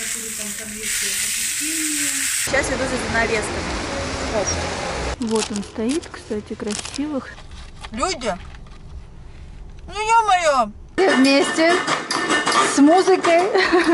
Сейчас иду за занавесками. Вот он стоит, кстати, красивых. Люди! Ну ё-моё! Вместе с музыкой.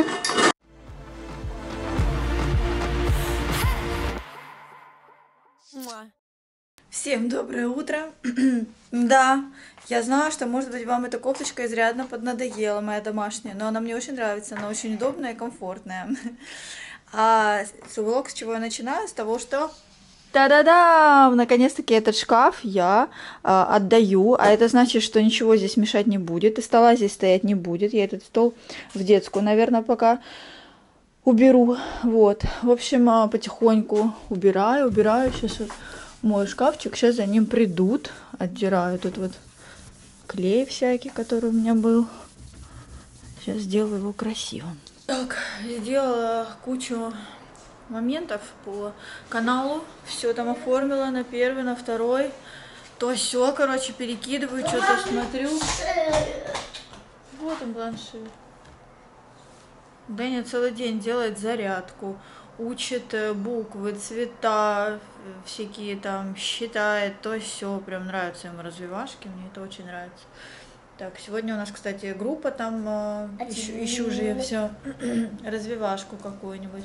Всем доброе утро. Да, я знаю, что, может быть, вам эта кофточка изрядно поднадоела, моя домашняя, но она мне очень нравится, она очень удобная и комфортная. А влог, с чего я начинаю? С того, что... Та-да-да! Наконец-таки этот шкаф я отдаю, а это значит, что ничего здесь мешать не будет, и стола здесь стоять не будет. Я этот стол в детскую, наверное, пока уберу. Вот, в общем, потихоньку убираю. Сейчас вот мой шкафчик, сейчас за ним придут, отдираю тут вот клей всякий, который у меня был. Сейчас сделаю его красивым. Так, сделала кучу моментов по каналу, все там оформила на первый, на второй, то все, короче, перекидываю, что-то смотрю. Вот он, планшет. Дэнни целый день делает зарядку, учит буквы, цвета, всякие там, считает, то все, прям нравится ему развивашки, мне это очень нравится. Так, сегодня у нас, кстати, группа там, ищу же я все, развивашку какую-нибудь.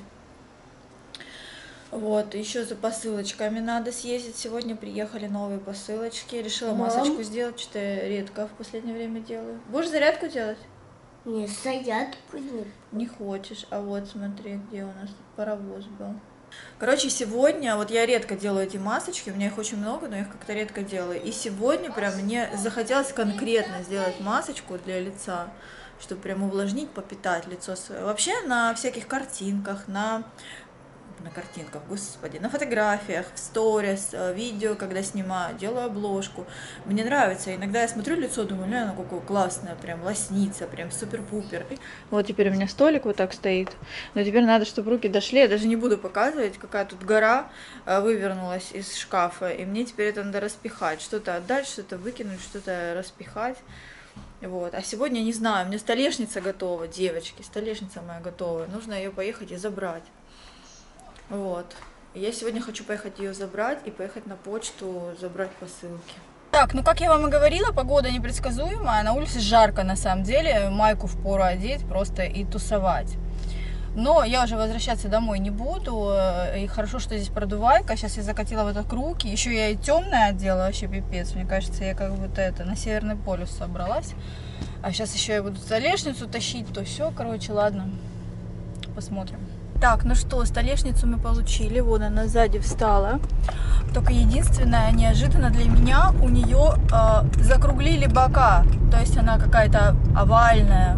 Вот, еще за посылочками надо съездить. Сегодня приехали новые посылочки. Решила масочку сделать, что-то я редко в последнее время делаю. Будешь зарядку делать? Не, зарядку нет. Не хочешь. А вот смотри, где у нас паровоз был. Короче, сегодня, вот я редко делаю эти масочки, у меня их очень много, но я их как-то редко делаю. И сегодня прям мне захотелось конкретно сделать масочку для лица, чтобы прям увлажнить, попитать лицо свое. Вообще на всяких картинках, на картинках, господи, на фотографиях, в сторис, видео, когда снимаю, делаю обложку. Мне нравится. Иногда я смотрю лицо, думаю, оно какое классное, прям лоснится, прям супер-пупер. Вот теперь у меня столик вот так стоит. Но теперь надо, чтобы руки дошли. Я даже не буду показывать, какая тут гора вывернулась из шкафа. И мне теперь это надо распихать. Что-то отдать, что-то выкинуть, что-то распихать. Вот. А сегодня, не знаю, у меня столешница готова, девочки. Столешница моя готова. Нужно ее поехать и забрать. Вот. Я сегодня хочу поехать ее забрать и поехать на почту забрать посылки. Так, ну как я вам и говорила, погода непредсказуемая, на улице жарко на самом деле, майку впору одеть просто и тусовать. Но я уже возвращаться домой не буду, и хорошо, что здесь продувайка, сейчас я закатила в этот круг, еще я и темная одела, вообще пипец, мне кажется, я как будто это на Северный полюс собралась. А сейчас еще я буду столешницу тащить, то все, короче, ладно, посмотрим. Так, ну что, столешницу мы получили, вот она сзади встала. Только единственное, неожиданно для меня, у нее закруглили бока. То есть она какая-то овальная.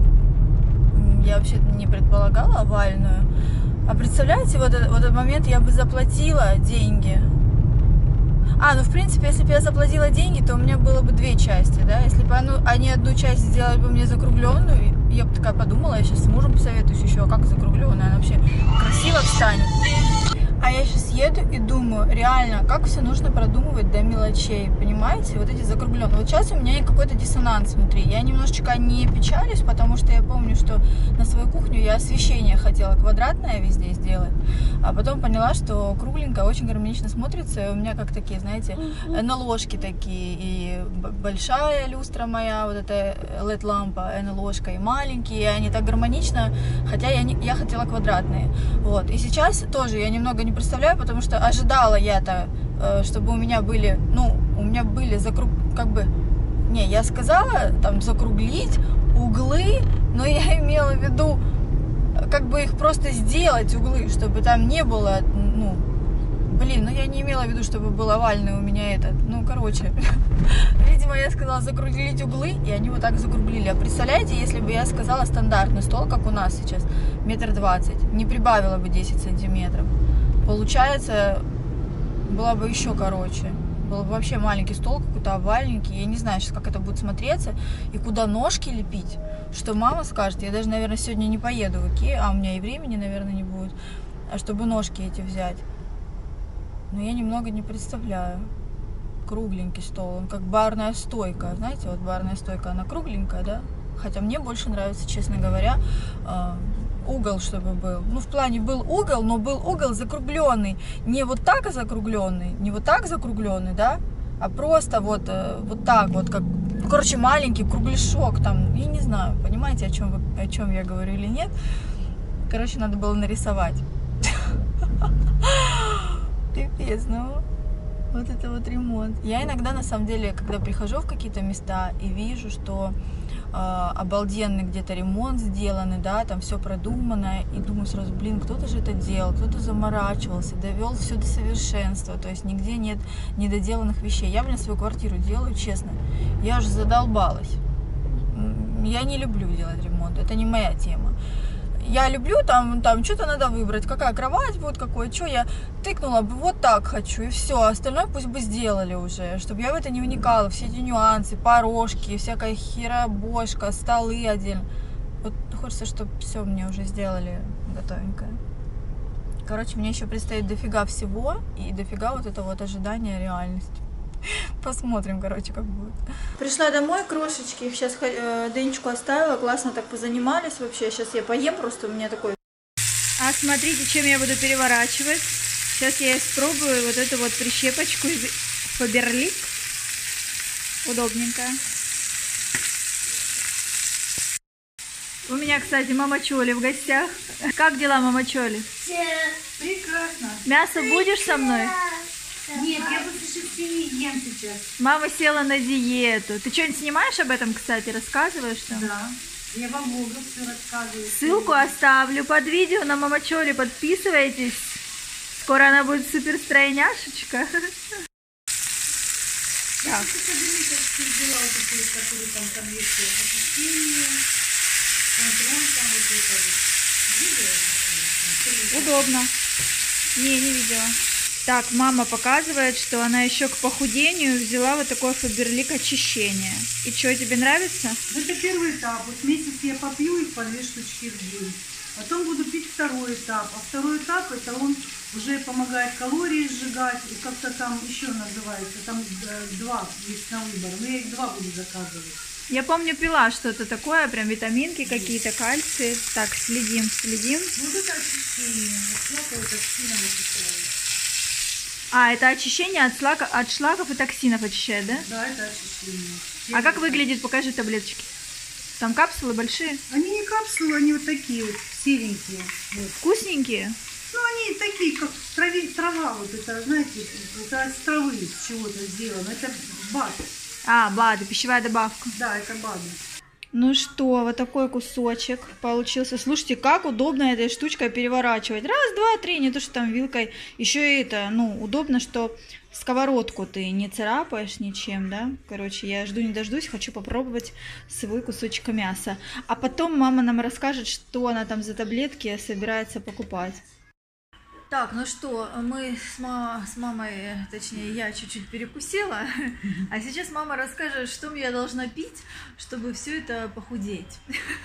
Я вообще не предполагала овальную. А представляете, вот этот момент я бы заплатила деньги. Ну в принципе, если бы я заплатила деньги, то у меня было бы две части, да. Если бы они одну часть сделали бы мне закругленную, я бы такая подумала, я сейчас с мужем посоветуюсь еще, а как закругленная, она вообще красиво встанет. А я сейчас еду и думаю, реально, как все нужно продумывать до мелочей, понимаете? Вот эти закругленные. Вот сейчас у меня какой-то диссонанс внутри. Я немножечко не печалюсь, потому что я помню, что на свою кухню я освещение хотела квадратное везде сделать, а потом поняла, что кругленькая очень гармонично смотрится. У меня как такие, знаете, НЛОшки такие, и большая люстра моя, вот эта LED-лампа, НЛОшка, и маленькие, и они так гармонично, хотя я хотела квадратные. Вот. И сейчас тоже я немного не представляю, потому что ожидала я-то, чтобы у меня были, я сказала там закруглить углы, но я имела в виду, как бы их просто сделать углы, чтобы там не было, я не имела в виду, чтобы был овальный у меня этот, видимо, я сказала закруглить углы, и они вот так закруглили. А представляете, если бы я сказала стандартный стол, как у нас сейчас, 1,20 м, не прибавила бы 10 сантиметров. Получается, была бы еще короче. Был бы вообще маленький стол, какой-то овальненький. Я не знаю сейчас, как это будет смотреться. И куда ножки лепить, что мама скажет. Я даже, наверное, сегодня не поеду в Икеа, а у меня и времени, наверное, не будет, чтобы ножки эти взять. Но я немного не представляю. Кругленький стол, он как барная стойка. Знаете, вот барная стойка, она кругленькая, да? Хотя мне больше нравится, честно говоря, угол, чтобы был. Ну, в плане был угол, но был угол закругленный. Не вот так закругленный, не вот так закругленный, да, а просто вот так вот, как, ну, короче, маленький кругляшок там, я не знаю, понимаете, о чем я говорю или нет. Короче, надо было нарисовать. Пипец, ну, вот это вот ремонт. Я иногда, на самом деле, когда прихожу в какие-то места и вижу, что обалденный где-то ремонт сделанный, да, там все продумано, и думаю сразу, блин, кто-то же это делал, кто-то заморачивался, довел все до совершенства, то есть нигде нет недоделанных вещей. Я, блин, свою квартиру делаю, честно, я уже задолбалась. Я не люблю делать ремонт, это не моя тема. Я люблю, там что-то надо выбрать, какая кровать будет, какой, что я тыкнула бы, вот так хочу, и все, остальное пусть бы сделали уже, чтобы я в это не вникала, все эти нюансы, порожки, всякая херобошка, столы отдельно. Вот хочется, чтобы все мне уже сделали готовенькое. Короче, мне еще предстоит дофига всего, и дофига вот это вот ожидание реальности. Посмотрим, короче, как будет. Пришла домой, крошечки, сейчас Денечку оставила, классно так позанимались вообще. Сейчас я поем, просто у меня такой... А смотрите, чем я буду переворачивать. Сейчас я испробую вот эту вот прищепочку из Faberlic. Удобненькая. У меня, кстати, мама Чоли в гостях. Как дела, мама Чоли? Прекрасно. Мясо будешь со мной? Нет, я после 6 не ем сейчас. Мама села на диету. Ты что-нибудь снимаешь об этом, кстати? Рассказываешь там? Да, я во влогах все рассказываю. Ссылку оставлю под видео на Мама Чоли. Подписывайтесь. Скоро она будет супер стройняшечка. Так. Удобно. Не видела. Так, мама показывает, что она еще к похудению взяла вот такое Faberlic очищение. И что, тебе нравится? Это первый этап. Вот месяц я попью их по 2 штучки в день. Потом буду пить второй этап. А второй этап, это он уже помогает калории сжигать. И как-то там еще называется. Там 2 есть на выбор. Но я их 2 буду заказывать. Я помню, пила что-то такое, прям витаминки какие-то, кальций. Так, следим. Вот это очищение. Вот это сильно очищает. А, это очищение от шлаков и токсинов очищает, да? Да, это очищение. А как выглядит? Покажи таблеточки. Там капсулы большие? Они не капсулы, они вот такие вот, серенькие. Вот. Вкусненькие? Ну, они такие, как трава, вот это, знаете, это от травы чего-то сделано. Это БАД. А, БАДы, пищевая добавка. Да, это БАДы. Ну что, вот такой кусочек получился. Слушайте, как удобно этой штучкой переворачивать. Раз, два, три, не то что там вилкой. Еще и это, ну, удобно, что сковородку ты не царапаешь ничем, да. Короче, я жду не дождусь, хочу попробовать свой кусочек мяса. А потом мама нам расскажет, что она там за таблетки собирается покупать. Так, ну что, мы с мамой, точнее, я чуть-чуть перекусила, а сейчас мама расскажет, что я должна пить, чтобы все это похудеть.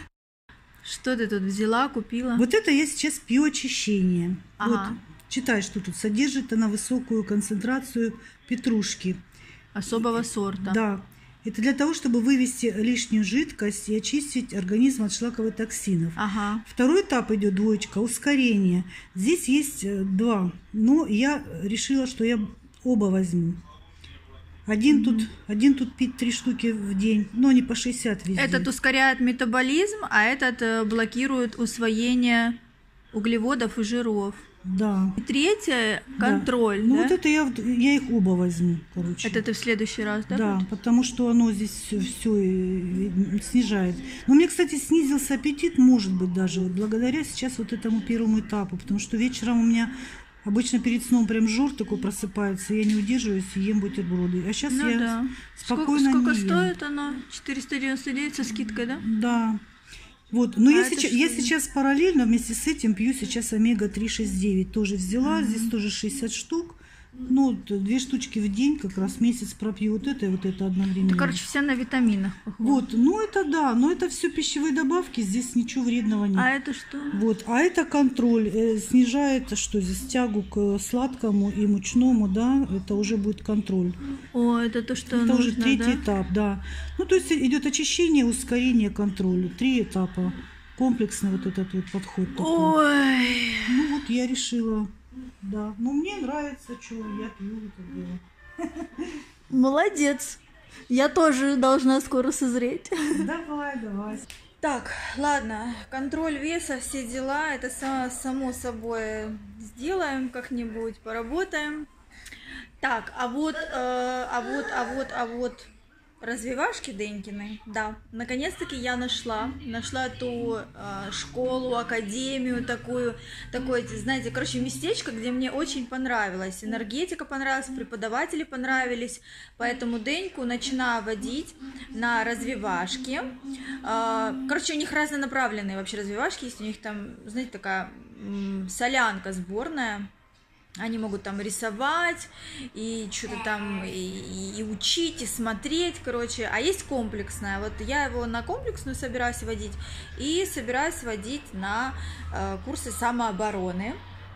Что ты тут взяла, купила? Вот это я сейчас пью очищение. Ага. Вот, читай, что тут содержит она высокую концентрацию петрушки. Особого сорта. Да. Это для того, чтобы вывести лишнюю жидкость и очистить организм от шлаковых токсинов. Ага. Второй этап идет двоечка, ускорение. Здесь есть 2, но я решила, что я оба возьму. Один тут пить 3 штуки в день, но не по 60 везде. Этот ускоряет метаболизм, а этот блокирует усвоение углеводов и жиров. Да. И третье – контроль, да? Ну да? вот это я их оба возьму, короче. Это ты в следующий раз, да? Да, потому что оно здесь все снижает. Но мне, кстати, снизился аппетит, может быть, даже вот благодаря сейчас вот этому первому этапу, потому что вечером у меня обычно перед сном прям жор такой просыпается, я не удерживаюсь и ем бутерброды. А сейчас я спокойно Сколько не ем. стоит оно? 499 со скидкой, да? Да. Вот, но я это сейчас параллельно вместе с этим пью сейчас омега-3,6,9. Тоже взяла, здесь тоже 60 штук. Ну, 2 штучки в день, как раз месяц пропью вот это и вот это одновременно. Это, короче, все на витаминах. Похоже. Вот, ну это да, но это все пищевые добавки, здесь ничего вредного нет. А это что? Вот, а это контроль, снижает, что здесь, тягу к сладкому и мучному, да, это уже будет контроль. О, это то, что это нужно, уже 3-й да? этап, да. Ну, то есть идет очищение, ускорение, контроль, 3 этапа. комплексный вот этот вот подход такой. Ой. Ну вот я решила, да. Ну мне нравится, что я пью это дело. Молодец. Я тоже должна скоро созреть. Давай, давай. Так, ладно, контроль веса, все дела, это само собой сделаем как-нибудь, поработаем. Так, а вот развивашки Денькины, да, наконец-таки я нашла ту школу, академию такое, знаете, короче, местечко, где мне очень понравилось, энергетика понравилась, преподаватели понравились, поэтому Деньку начинаю водить на развивашки. Короче, у них разнонаправленные вообще развивашки есть, у них там, знаете, такая солянка сборная. Они могут там рисовать, и что-то там, и учить, и смотреть, короче. А есть комплексная. Вот я его на комплексную собираюсь водить, и собираюсь водить на курсы самообороны.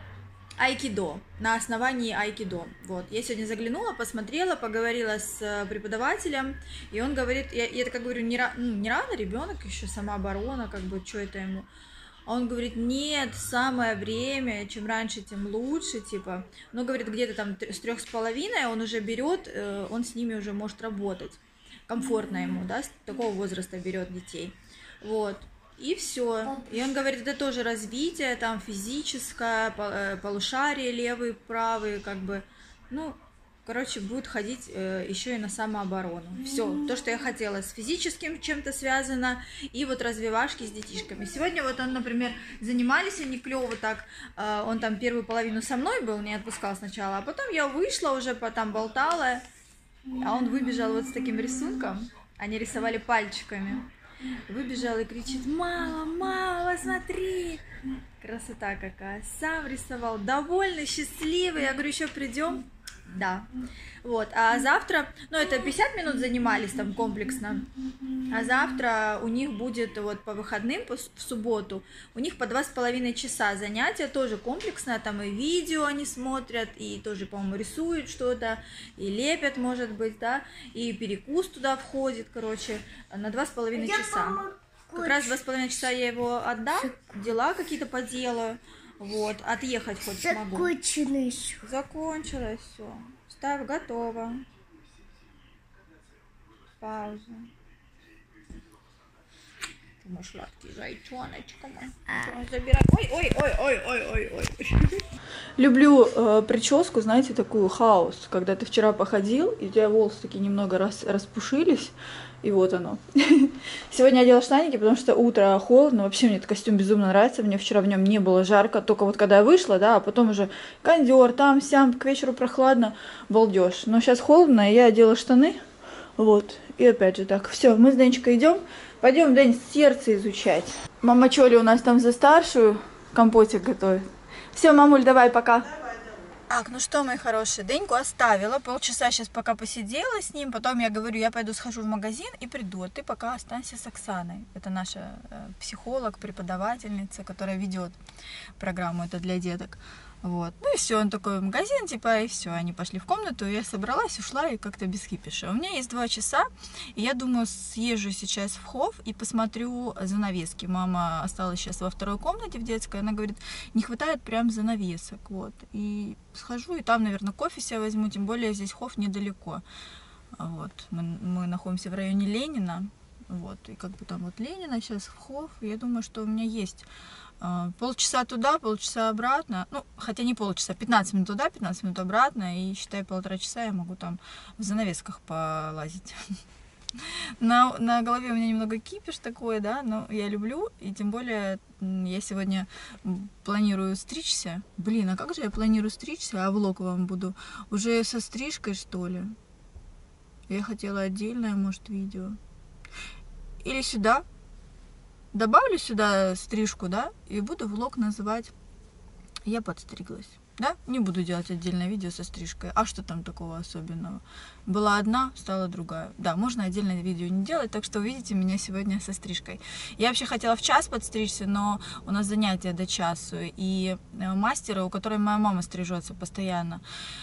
Айкидо, на основании айкидо. Вот. Я сегодня заглянула, посмотрела, поговорила с преподавателем, и он говорит, я так говорю, не рано, ребенок еще, самооборона, как бы, что это ему... А он говорит, нет, самое время, чем раньше, тем лучше, типа. Ну, говорит, где-то там с 3,5 он уже берет, он с ними уже может работать. Комфортно ему, да, с такого возраста берет детей. Вот. И все. И он говорит, это тоже развитие, там, физическое, полушарие левый, правый, как бы, ну... Короче, будет ходить еще и на самооборону. Все, то, что я хотела, с физическим чем-то связано, и вот развивашки с детишками. Сегодня вот он, например, занимались они клево так, он там первую половину со мной был, не отпускал сначала, а потом я вышла уже, там болтала, а он выбежал вот с таким рисунком, они рисовали пальчиками. Выбежал и кричит, мама, смотри, красота какая, сам рисовал, довольный, счастливый, я говорю, еще придем. Да, вот, а завтра, ну, это 50 минут занимались там комплексно, а завтра у них будет вот по выходным, в субботу, у них по 2,5 часа занятия, тоже комплексное, там и видео они смотрят, и тоже, по-моему, рисуют что-то, и лепят, может быть, да, и перекус туда входит, короче, на 2,5 часа. Как раз 2,5 часа я его отдам, дела какие-то поделаю. Вот, отъехать хоть смогу. Закончилось все. Ставь, готово. Пауза. Ты мой сладкий зайчоночка мой. Забирай. Ой. Люблю прическу, знаете, такую хаос, когда ты вчера походил, и у тебя волосы такие немного распушились, и вот оно. Сегодня одела штаники, потому что утро холодно, вообще мне этот костюм безумно нравится, мне вчера в нем не было жарко, только вот когда я вышла, да, а потом уже кондер, там-сям, к вечеру прохладно, балдеж. Но сейчас холодно, и я одела штаны, вот, и опять же так. Все, мы с Денечкой идем. Пойдем, День, сердце изучать. Мама Чоли у нас там за старшую компотик готовит. Все, мамуль, давай, пока. Так, ну что, мои хорошие, Деньку оставила, полчаса сейчас пока посидела с ним, потом я говорю, я пойду схожу в магазин и приду, а ты пока останься с Оксаной. Это наша психолог, преподавательница, которая ведет программу «Это для деток». Вот. Ну и все, он такой в магазин, типа, и все, они пошли в комнату, я собралась, ушла и как-то без кипиша. У меня есть 2 часа, и я думаю, съезжу сейчас в Хофф и посмотрю занавески. Мама осталась сейчас во 2-й комнате в детской, она говорит, не хватает прям занавесок, вот. И схожу, и там, наверное, кофе себе возьму, тем более здесь Хофф недалеко. Вот, мы находимся в районе Ленина, вот, и как бы там вот Ленина, сейчас в Хофф, я думаю, что у меня есть... полчаса туда, полчаса обратно, ну, хотя не полчаса, 15 минут туда, 15 минут обратно, и, считай, 1,5 часа я могу там в занавесках полазить. На голове у меня немного кипиш такой, да, но я люблю, и тем более я сегодня планирую стричься. Блин, а как же я планирую стричься, а влог вам буду уже со стрижкой, что ли? Я хотела отдельное, может, видео. Или сюда. Добавлю сюда стрижку, да, и буду влог называть «Я подстриглась». Да? Не буду делать отдельное видео со стрижкой. А что там такого особенного? Была одна, стала другая. Да, можно отдельное видео не делать, так что увидите меня сегодня со стрижкой. Я вообще хотела в час подстричься, но у нас занятия до часу. И мастера, у которой моя мама стрижется постоянно,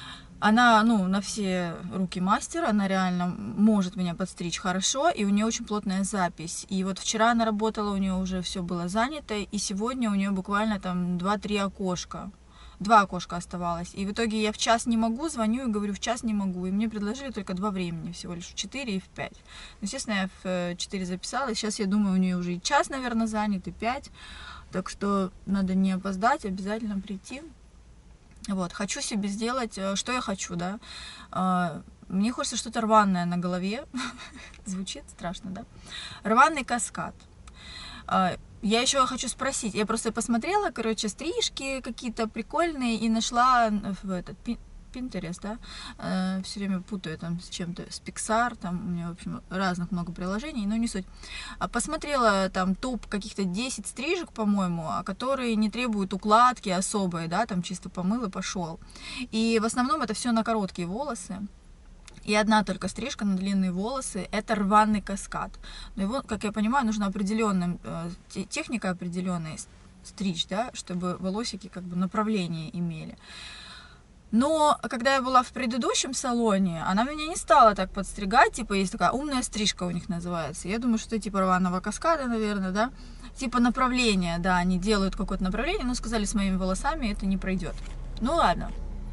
Она, ну, на все руки мастер, она реально может меня подстричь хорошо, и у нее очень плотная запись. И вот вчера она работала, у нее уже все было занято, и сегодня у нее буквально там 2-3 окошка. 2 окошка оставалось. И в итоге я в час не могу, звоню и говорю, в час не могу. И мне предложили только 2 времени, всего лишь в 4 и в 5. Естественно, я в 4 записала, и сейчас, я думаю, у нее уже и час, наверное, занят, и 5. Так что надо не опоздать, обязательно прийти. Вот, хочу себе сделать, что я хочу, да. Мне хочется что-то рваное на голове. Звучит страшно, да? Рваный каскад. Я еще хочу спросить, я просто посмотрела, короче, стрижки какие-то прикольные и нашла в этот Pinterest, да, все время путаю там с чем-то, с Pixar, там у меня, в общем, разных много приложений, но не суть. Посмотрела там топ каких-то 10 стрижек, по-моему, которые не требуют укладки особой, да, там чисто помыл и пошел. И в основном это все на короткие волосы. И одна только стрижка на длинные волосы, это рваный каскад. Но его, как я понимаю, нужно определенная техника определенная стричь, да, чтобы волосики как бы направление имели. Но когда я была в предыдущем салоне, она меня не стала так подстригать, типа есть такая умная стрижка у них называется. Я думаю, что это типа рваного каскада, наверное, да, типа направления, да, они делают какое-то направление, но сказали, с моими волосами это не пройдет. Ну ладно.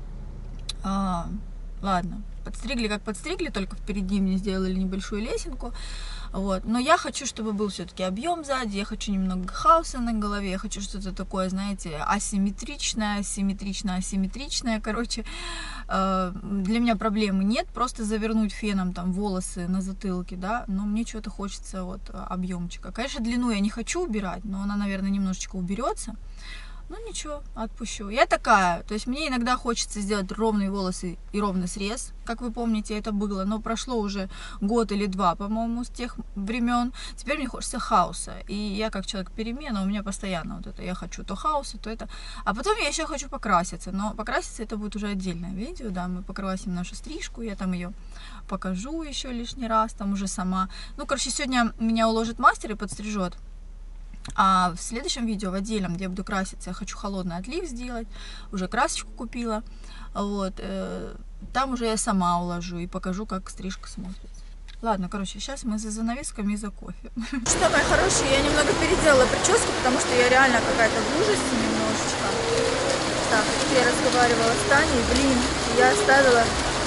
Ладно, подстригли как подстригли, только впереди мне сделали небольшую лесенку, вот. Но я хочу, чтобы был все-таки объем сзади, я хочу немного хаоса на голове, я хочу что-то такое, знаете, асимметричное, асимметричное, короче. Для меня проблемы нет, просто завернуть феном там волосы на затылке, да, но мне что-то хочется вот объемчика. Конечно, длину я не хочу убирать, но она, наверное, немножечко уберется. Ну ничего, отпущу. Я такая, то есть мне иногда хочется сделать ровные волосы и ровный срез, как вы помните, это было, но прошло уже год или 2, по-моему, с тех времен. Теперь мне хочется хаоса, и я как человек перемена, у меня постоянно вот это, я хочу то хаоса, то это. А потом я еще хочу покраситься, но покраситься это будет уже отдельное видео, да, мы покрасим нашу стрижку, я там ее покажу еще лишний раз, там уже сама. Ну, короче, сегодня меня уложит мастер и подстрижет. А в следующем видео, в отдельном, где я буду краситься, я хочу холодный отлив сделать, уже красочку купила, вот, там уже я сама уложу и покажу, как стрижка смотрится. Ладно, короче, сейчас мы за занавесками и за кофе. Что, мои хорошие, я немного переделала прическу, потому что я реально какая-то в ужасе немножечко. Так, я разговаривала с Таней, блин, я оставила,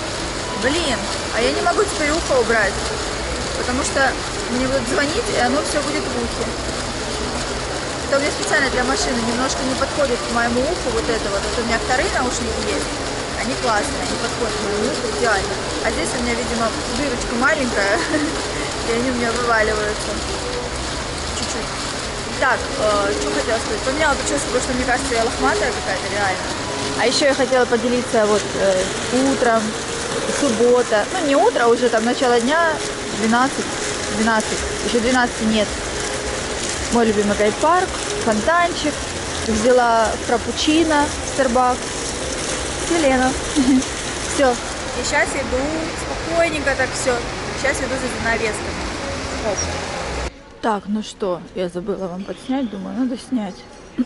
а я не могу теперь ухо убрать, потому что мне будут звонить, и оно все будет в ухе. Это у меня специально для машины, немножко не подходит к моему уху вот это вот. Вот у меня вторые наушники есть, они классные, они подходят к моему уху идеально. А здесь у меня, видимо, дырочка маленькая, и они у меня вываливаются чуть-чуть. Так, что хотела сказать, поменяла прическу, потому что мне кажется, я лохматая какая-то реально. А еще я хотела поделиться вот утром, суббота, ну не утро, а уже там начало дня, 12, еще 12 нет. Мой любимый гайд-парк, фонтанчик, взяла фрапучино, Starbucks, Селена. Все. И сейчас иду спокойненько так все. Сейчас иду за занавесками. Оп. Так, ну что, я забыла вам подснять, думаю, надо снять.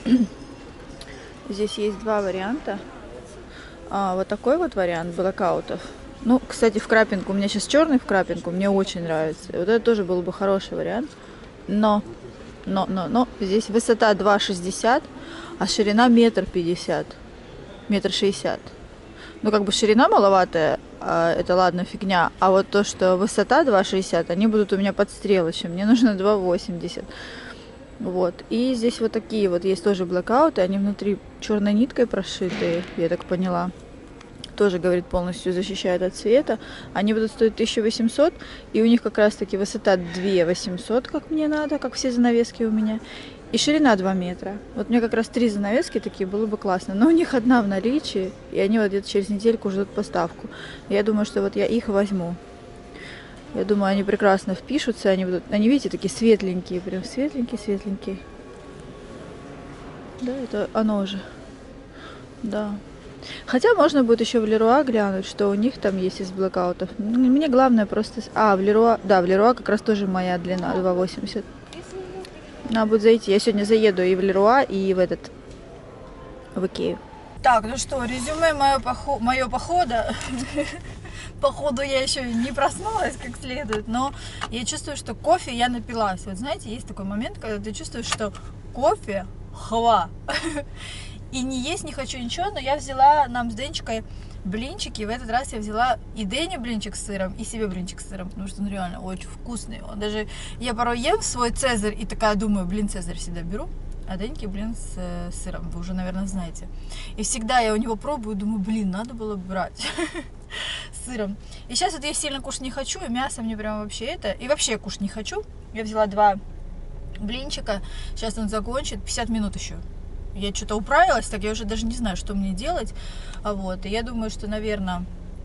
Здесь есть 2 варианта. Вот такой вот вариант блэкаутов. Ну, кстати, в крапинку, у меня сейчас черный в крапинку, мне очень нравится. Вот это тоже был бы хороший вариант. Но здесь высота 2,60, а ширина 1,50 м, 1,60 м. Ну, как бы ширина маловатая, это ладно, фигня. А вот то, что высота 2,60, они будут у меня под стрелочем. Мне нужно 2,80. Вот. И здесь вот такие вот есть тоже блэкауты, они внутри черной ниткой прошитые, я так поняла. Тоже, говорит, полностью защищает от света. Они будут стоить 1800, и у них как раз таки высота 2800, как мне надо, как все занавески у меня, и ширина 2 метра. Вот мне как раз 3 занавески такие, было бы классно. Но у них одна в наличии, и они вот где-то через недельку ждут поставку. Я думаю, что вот я их возьму. Я думаю, они прекрасно впишутся, они будут, они, видите, такие светленькие, прям светленькие. Да, это оно же. Да. Хотя можно будет еще в Леруа глянуть, что у них там есть из блэкаутов. Мне главное просто... в Леруа... Да, в Леруа как раз тоже моя длина 2,80. Надо будет зайти. Я сегодня заеду и в Леруа, и в Икею. Так, ну что, резюме моё похода. Походу я еще не проснулась как следует, но я чувствую, что кофе я напилась. Вот знаете, есть такой момент, когда ты чувствуешь, что кофе хва. И не есть не хочу ничего, но я взяла нам с Денечкой блинчики. И в этот раз я взяла и Дене блинчик с сыром, и себе блинчик с сыром, потому что он реально очень вкусный. Он даже, я порой ем свой цезарь и такая думаю, блин, цезарь всегда беру. А Деньки, блин, с сыром, вы уже, наверное, знаете. И всегда я у него пробую, думаю, блин, надо было брать с сыром. И сейчас вот я сильно кушать не хочу, и мясо мне прям вообще это... И вообще я кушать не хочу. Я взяла 2 блинчика, сейчас он закончит, 50 минут еще. Я что-то управилась, так я уже даже не знаю, что мне делать. Вот, и я думаю, что, наверное,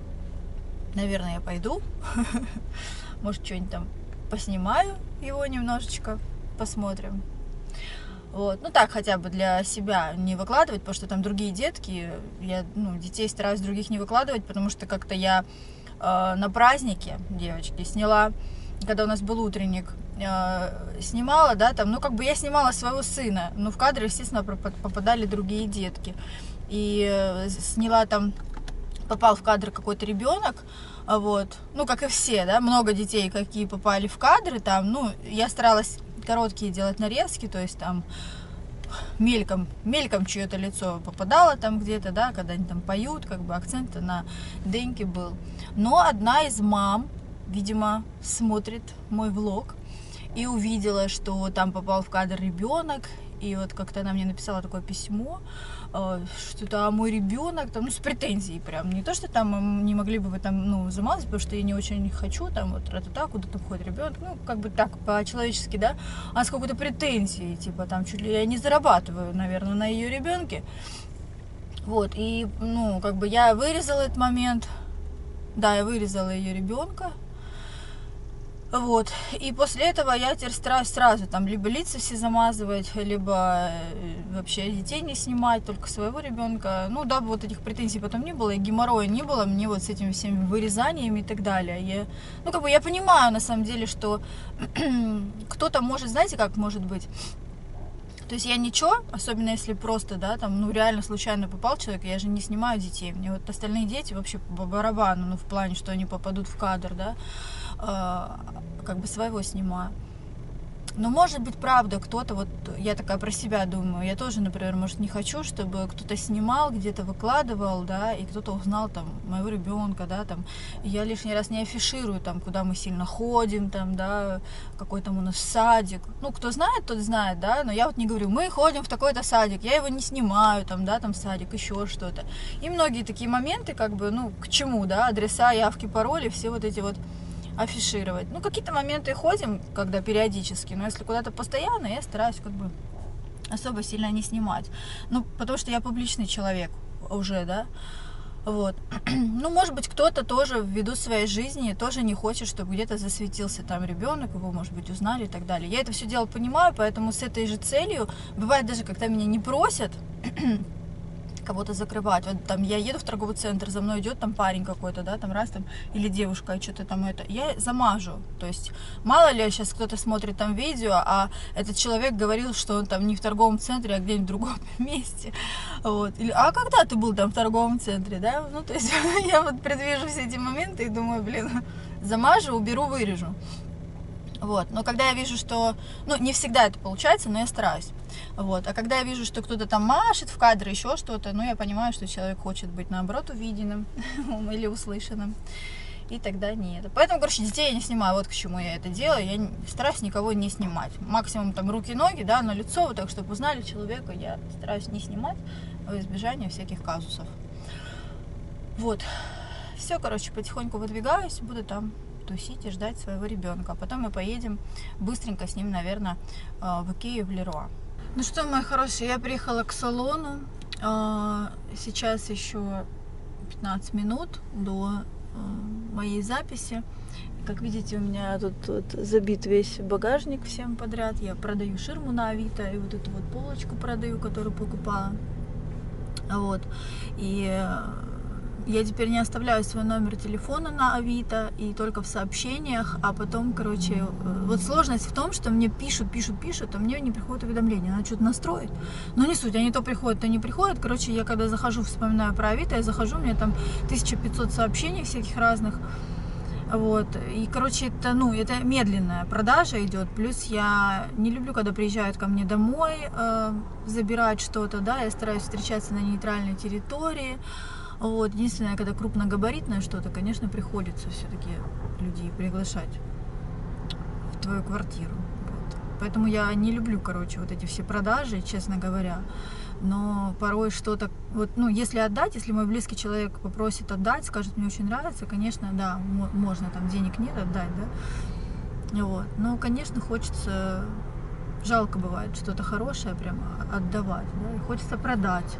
я пойду. Может, что-нибудь там поснимаю его немножечко, посмотрим. Вот. Ну так, хотя бы для себя не выкладывать, потому что там другие детки, я детей стараюсь других не выкладывать, потому что как-то я на празднике, девочки, сняла, когда у нас был утренник, снимала, да, там, я снимала своего сына, но в кадр, естественно, попадали другие детки, и сняла там, попал в кадр какой-то ребенок, вот, как и все, да, много детей, какие попали в кадры, там, я старалась короткие делать нарезки, то есть там мельком чье-то лицо попадало там где-то, да, когда они там поют, как бы акцент на Деньке был. Но одна из мам, видимо, смотрит мой влог и увидела, что там попал в кадр ребенок, и вот как-то она мне написала такое письмо, что-то мой ребенок, там, с претензией прям, не то, что там не могли бы вы там, замазать, потому что я не очень хочу, там, вот, куда там ходит ребенок, как бы так, по-человечески, да, а с какой-то претензией, типа, там, чуть ли я не зарабатываю, наверное, на ее ребенке, вот, и, я вырезала этот момент, да, я вырезала ее ребенка. Вот, и после этого я теперь стараюсь сразу там либо лица все замазывать, либо вообще детей не снимать, только своего ребенка. Дабы вот этих претензий потом не было, и геморроя не было мне вот с этими всеми вырезаниями и так далее. Я понимаю на самом деле, что кто-то может, знаете, как может быть? То есть я ничего, особенно если просто, да, там, реально случайно попал человек, я же не снимаю детей. Мне вот остальные дети вообще по барабану, в плане, что они попадут в кадр, да, как бы своего снимаю. Но может быть, правда, кто-то, вот я такая про себя думаю, я тоже, например, может, не хочу, чтобы кто-то снимал, где-то выкладывал, да, и кто-то узнал там моего ребенка, да, там, и я лишний раз не афиширую, там, куда мы сильно ходим, там, да, какой там у нас садик, кто знает, тот знает, да, но я вот не говорю, мы ходим в такой-то садик, я его не снимаю, там, да, там садик, еще что-то, и многие такие моменты, как бы, к чему, да, адреса, явки, пароли, все вот эти вот афишировать. Какие-то моменты ходим, когда периодически, но если куда-то постоянно, я стараюсь как бы особо сильно не снимать. Потому что я публичный человек уже, да. Вот. Может быть, кто-то тоже ввиду своей жизни тоже не хочет, чтобы где-то засветился там ребенок, его, может быть, узнали и так далее. Я это все дело понимаю, поэтому с этой же целью, бывает даже, когда меня не просят кого-то закрывать. Вот там я еду в торговый центр, за мной идет там парень какой-то, да, там раз там, или девушка, что-то там это, я замажу. То есть, мало ли сейчас кто-то смотрит там видео, а этот человек говорил, что он там не в торговом центре, а где-нибудь в другом месте. Вот. Или, а когда ты был там в торговом центре, да? То есть, я вот предвижу все эти моменты и думаю, замажу, уберу, вырежу. Вот. Но когда я вижу, что... не всегда это получается, но я стараюсь. Вот. А когда я вижу, что кто-то там машет в кадр, еще что-то, я понимаю, что человек хочет быть, наоборот, увиденным или услышанным. И тогда нет. Поэтому, детей я не снимаю. Вот к чему я это делаю. Я стараюсь никого не снимать. Максимум там руки-ноги, да, но лицо, вот так, чтобы узнали человека, я стараюсь не снимать во избежание всяких казусов. Вот. Все, потихоньку выдвигаюсь, буду там тусить и ждать своего ребенка. Потом мы поедем быстренько с ним, наверное, в Икею, в Леруа. Ну что, мои хорошие, я приехала к салону. Сейчас еще 15 минут до моей записи. Как видите, у меня тут забит весь багажник всем подряд. Я продаю ширму на Авито и вот эту вот полочку продаю, которую покупала. Вот. И Я теперь не оставляю свой номер телефона на Авито и только в сообщениях, а потом, короче, вот сложность в том, что мне пишут, а мне не приходит уведомления, надо что-то настроить. Но не суть, они то приходят, то не приходят. Короче, я когда захожу, вспоминаю про Авито, я захожу, у меня там 1500 сообщений всяких разных. Вот, и, короче, это, ну, это медленная продажа идет, плюс я не люблю, когда приезжают ко мне домой забирать что-то, да, я стараюсь встречаться на нейтральной территории. Вот. Единственное, когда крупногабаритное что-то, конечно, приходится все-таки людей приглашать в твою квартиру. Вот. Поэтому я не люблю, короче, вот эти все продажи, честно говоря. Но порой что-то, вот, ну, если отдать, если мой близкий человек попросит отдать, скажет, мне очень нравится, конечно, да, можно, там, денег нет, отдать, да. Вот. Но, конечно, хочется, жалко бывает что-то хорошее прям отдавать, да, и хочется продать.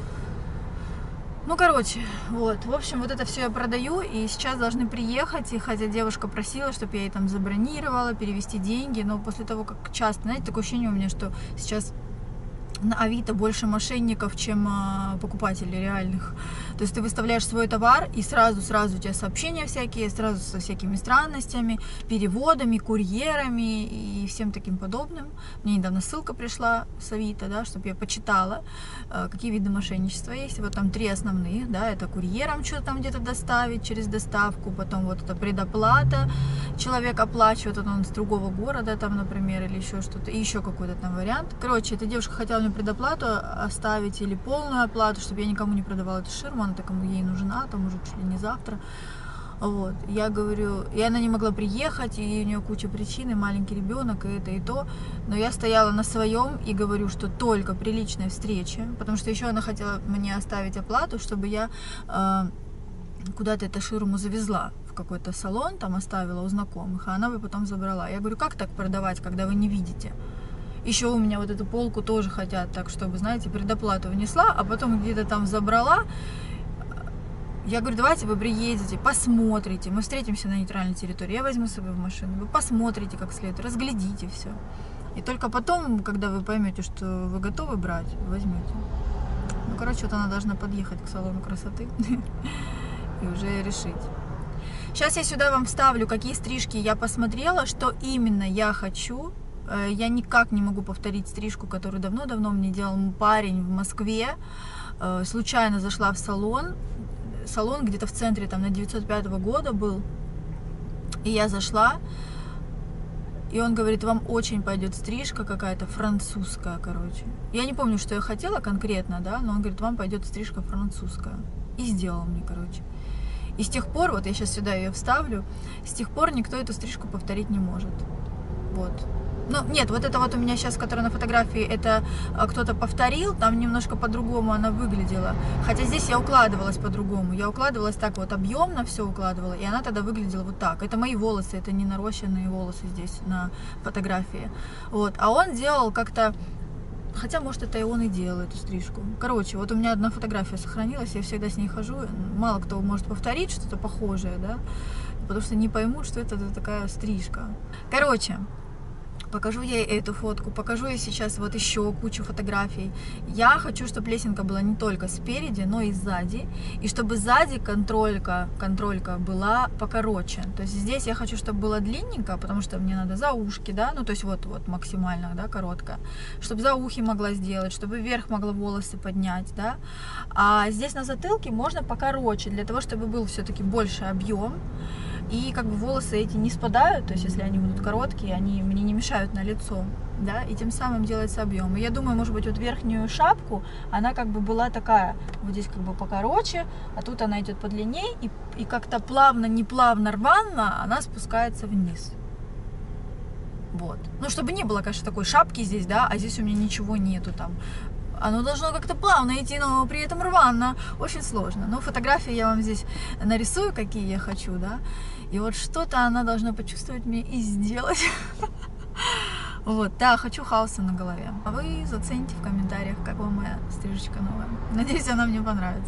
Ну, короче, вот, в общем, вот это все я продаю, и сейчас должны приехать, и хотя девушка просила, чтобы я ей там забронировала, перевести деньги, но после того, как часто, знаете, такое ощущение у меня, что сейчас на Авито больше мошенников, чем покупателей реальных. То есть ты выставляешь свой товар, и сразу у тебя сообщения всякие, сразу со всякими странностями, переводами, курьерами и всем таким подобным. Мне недавно ссылка пришла с Авито, да, чтобы я почитала, какие виды мошенничества есть. Вот там 3 основных, да, это курьером что-то там где-то доставить через доставку, потом вот это предоплата, человек оплачивает, он с другого города там, например, или еще что-то, и еще какой-то там вариант. Короче, эта девушка хотела мне предоплату оставить или полную оплату, чтобы я никому не продавала эту ширму, она кому ей нужна, там уже чуть ли не завтра. Вот, я говорю, и она не могла приехать, и у нее куча причин, и маленький ребенок, и это, и то, но я стояла на своем и говорю, что только при личной встрече, потому что еще она хотела мне оставить оплату, чтобы я куда-то эту ширму завезла в какой-то салон, там оставила у знакомых, а она бы потом забрала. Я говорю, как так продавать, когда вы не видите? Еще у меня вот эту полку тоже хотят так, чтобы, знаете, предоплату внесла, а потом где-то там забрала. Я говорю, давайте вы приедете, посмотрите, мы встретимся на нейтральной территории, я возьму с собой в машину, вы посмотрите как следует, разглядите все. И только потом, когда вы поймете, что вы готовы брать, возьмете. Ну, короче, вот она должна подъехать к салону красоты и уже решить. Сейчас я сюда вам вставлю, какие стрижки я посмотрела, что именно я хочу. Я никак не могу повторить стрижку, которую давно-давно мне делал парень в Москве. Случайно зашла в салон. Салон где-то в центре, там, на 905 года был. И я зашла. И он говорит, вам очень пойдет стрижка какая-то французская, короче. Я не помню, что я хотела конкретно, да, но он говорит, вам пойдет стрижка французская. И сделал мне, короче. И с тех пор, вот я сейчас сюда ее вставлю, с тех пор никто эту стрижку повторить не может. Вот. Ну, нет, вот это вот у меня сейчас, которая на фотографии, это кто-то повторил, там немножко по-другому она выглядела. Хотя здесь я укладывалась по-другому. Я укладывалась так вот, объемно все укладывала, и она тогда выглядела вот так. Это мои волосы, это не нарощенные волосы здесь на фотографии. Вот. А он делал как-то... Хотя, может, это и он и делал, эту стрижку. Короче, вот у меня одна фотография сохранилась, я всегда с ней хожу. Мало кто может повторить что-то похожее, да, потому что не поймут, что это такая стрижка. Короче... Покажу ей эту фотку, покажу ей сейчас вот еще кучу фотографий. Я хочу, чтобы лесенка была не только спереди, но и сзади. И чтобы сзади контролька была покороче. То есть здесь я хочу, чтобы было длинненько, потому что мне надо за ушки, да, ну то есть вот максимально, да, короткая. Чтобы за ухи могла сделать, чтобы вверх могла волосы поднять, да. А здесь на затылке можно покороче, для того, чтобы был все-таки больше объем. И как бы волосы эти не спадают, то есть если они будут короткие, они мне не мешают на лицо, да, и тем самым делается объем. И я думаю, может быть, вот верхнюю шапку, она как бы была такая, вот здесь как бы покороче, а тут она идет подлиннее, и как-то плавно, не плавно, рвано она спускается вниз. Вот. Ну, чтобы не было, конечно, такой шапки здесь, да, а здесь у меня ничего нету там. Оно должно как-то плавно идти, но при этом рвано. Очень сложно. Но фотографии я вам здесь нарисую, какие я хочу, да. И вот что-то она должна почувствовать мне и сделать. Вот, да, хочу хаоса на голове. А вы зацените в комментариях, как вам моя стрижечка новая. Надеюсь, она мне понравится.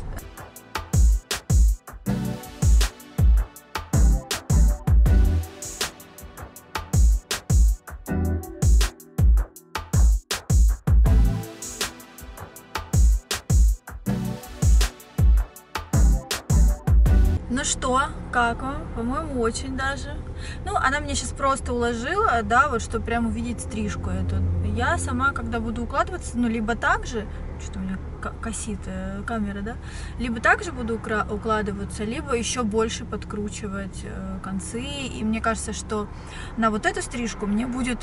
Ну что, как вам? По-моему, очень даже. Ну, она мне сейчас просто уложила, да, вот, чтобы прям увидеть стрижку эту. Я сама, когда буду укладываться, ну, либо так же, что у меня косит камера, да, либо так же буду укладываться, либо еще больше подкручивать концы. И мне кажется, что на вот эту стрижку мне будет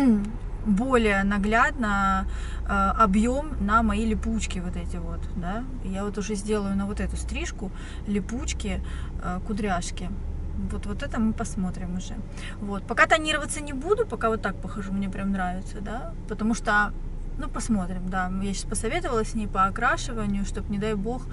более наглядно объем на мои липучки вот эти вот, да. Я вот уже сделаю на вот эту стрижку липучки, кудряшки. Вот это мы посмотрим уже. Вот. Пока тонироваться не буду, пока вот так похожу, мне прям нравится, да, потому что, ну, посмотрим, да. Я сейчас посоветовала с ней по окрашиванию, чтобы, не дай бог,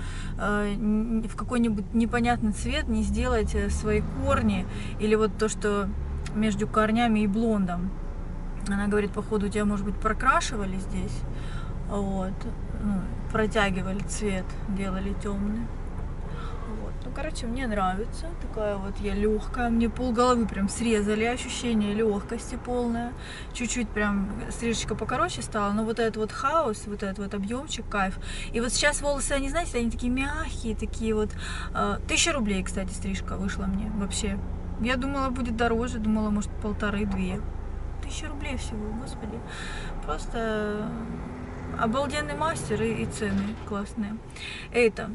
в какой-нибудь непонятный цвет не сделать свои корни, или вот то, что между корнями и блондом. Она говорит, походу, у тебя, может быть, прокрашивали здесь, вот, ну, протягивали цвет, делали темный. Вот. Ну, короче, мне нравится. Такая вот я легкая. Мне полголовы прям срезали. Ощущение легкости полное. Чуть-чуть прям стрижечка покороче стала. Но вот этот вот хаос, вот этот вот объемчик, кайф. И вот сейчас волосы, они, знаете, они такие мягкие, такие вот. 1000 рублей, кстати, стрижка вышла мне вообще. Я думала, будет дороже. Думала, может, 1500-2. 1000 рублей всего, господи. Просто обалденный мастер и цены классные. Это...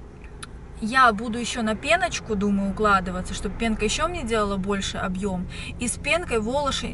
Я буду еще на пеночку, думаю, укладываться, чтобы пенка еще мне делала больше объем. И с пенкой волосы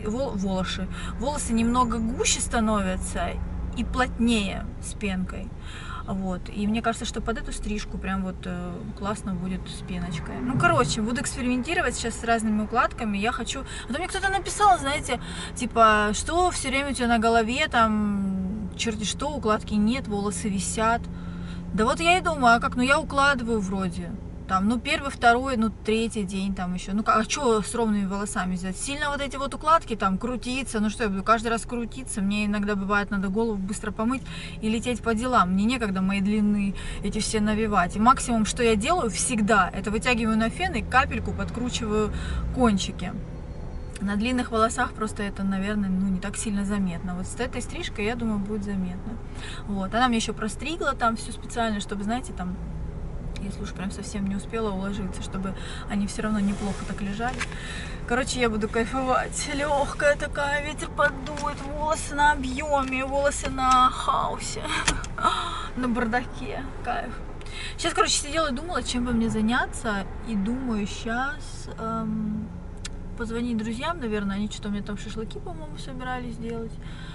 немного гуще становятся и плотнее с пенкой. Вот. И мне кажется, что под эту стрижку прям вот классно будет с пеночкой. Ну, короче, буду экспериментировать сейчас с разными укладками. Я хочу... А то мне кто-то написал, знаете, типа, что все время у тебя на голове, там, черти что, укладки нет, волосы висят. Да вот я и думаю, а как, ну я укладываю вроде, там, ну первый, второй, ну третий день там еще, ну а что с ровными волосами сделать? Сильно вот эти вот укладки там крутиться, ну что я буду каждый раз крутиться, мне иногда бывает надо голову быстро помыть и лететь по делам, мне некогда мои длины эти все навивать, и максимум, что я делаю всегда, это вытягиваю на фен и капельку подкручиваю кончики. На длинных волосах просто это, наверное, ну, не так сильно заметно. Вот с этой стрижкой, я думаю, будет заметно. Вот. Она мне еще простригла там все специально, чтобы, знаете, там, если уж прям совсем не успела уложиться, чтобы они все равно неплохо так лежали. Короче, я буду кайфовать. Легкая такая, ветер подует, волосы на объеме, волосы на хаосе, на бардаке. Кайф. Сейчас, короче, сидела и думала, чем бы мне заняться. И думаю, сейчас... позвонить друзьям, наверное, они что-то у меня там шашлыки, по-моему, собирались делать.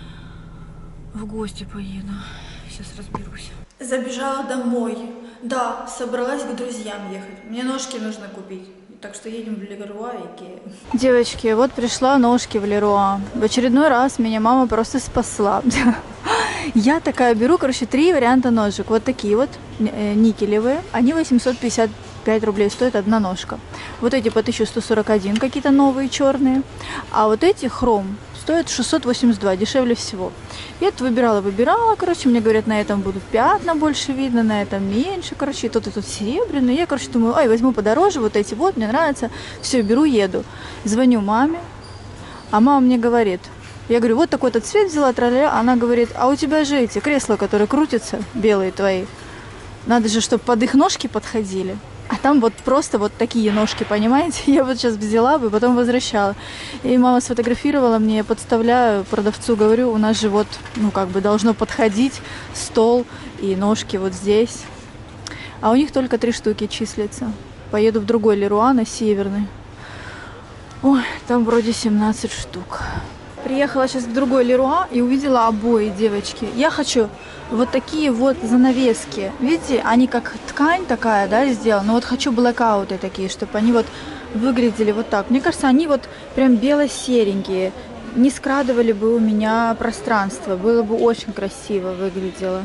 В гости поеду. Сейчас разберусь. Забежала домой. Да, собралась к друзьям ехать. Мне ножки нужно купить. Так что едем в Леруа и Икеа. Девочки, вот пришла ножки в Леруа. В очередной раз меня мама просто спасла. Я такая беру, короче, 3 варианта ножек. Вот такие вот, никелевые. Они 855 рублей стоит одна ножка. Вот эти по 1141, какие-то новые черные. А вот эти хром стоят 682, дешевле всего. Я это выбирала, короче, мне говорят, на этом будут пятна больше видно, на этом меньше, короче, и тут серебряный. Я, короче, думаю, ай, возьму подороже, вот эти вот, мне нравится. Все, беру, еду. Звоню маме, а мама мне говорит, я говорю, вот такой-то цвет взяла, траля. Она говорит, а у тебя же эти кресла, которые крутятся, белые твои, надо же, чтобы под их ножки подходили. А там вот просто вот такие ножки, понимаете? Я вот сейчас взяла бы, потом возвращала. И мама сфотографировала мне, я подставляю продавцу, говорю, у нас же вот, ну как бы должно подходить стол и ножки вот здесь. А у них только 3 штуки числятся. Поеду в другой Леруа, на Северный. Ой, там вроде 17 штук. Приехала сейчас в другой Леруа и увидела обои, девочки. Я хочу вот такие вот занавески. Видите, они как ткань такая, да, сделана. Но вот хочу блэкауты такие, чтобы они вот выглядели вот так. Мне кажется, они вот прям бело-серенькие. Не скрадывали бы у меня пространство. Было бы очень красиво выглядело.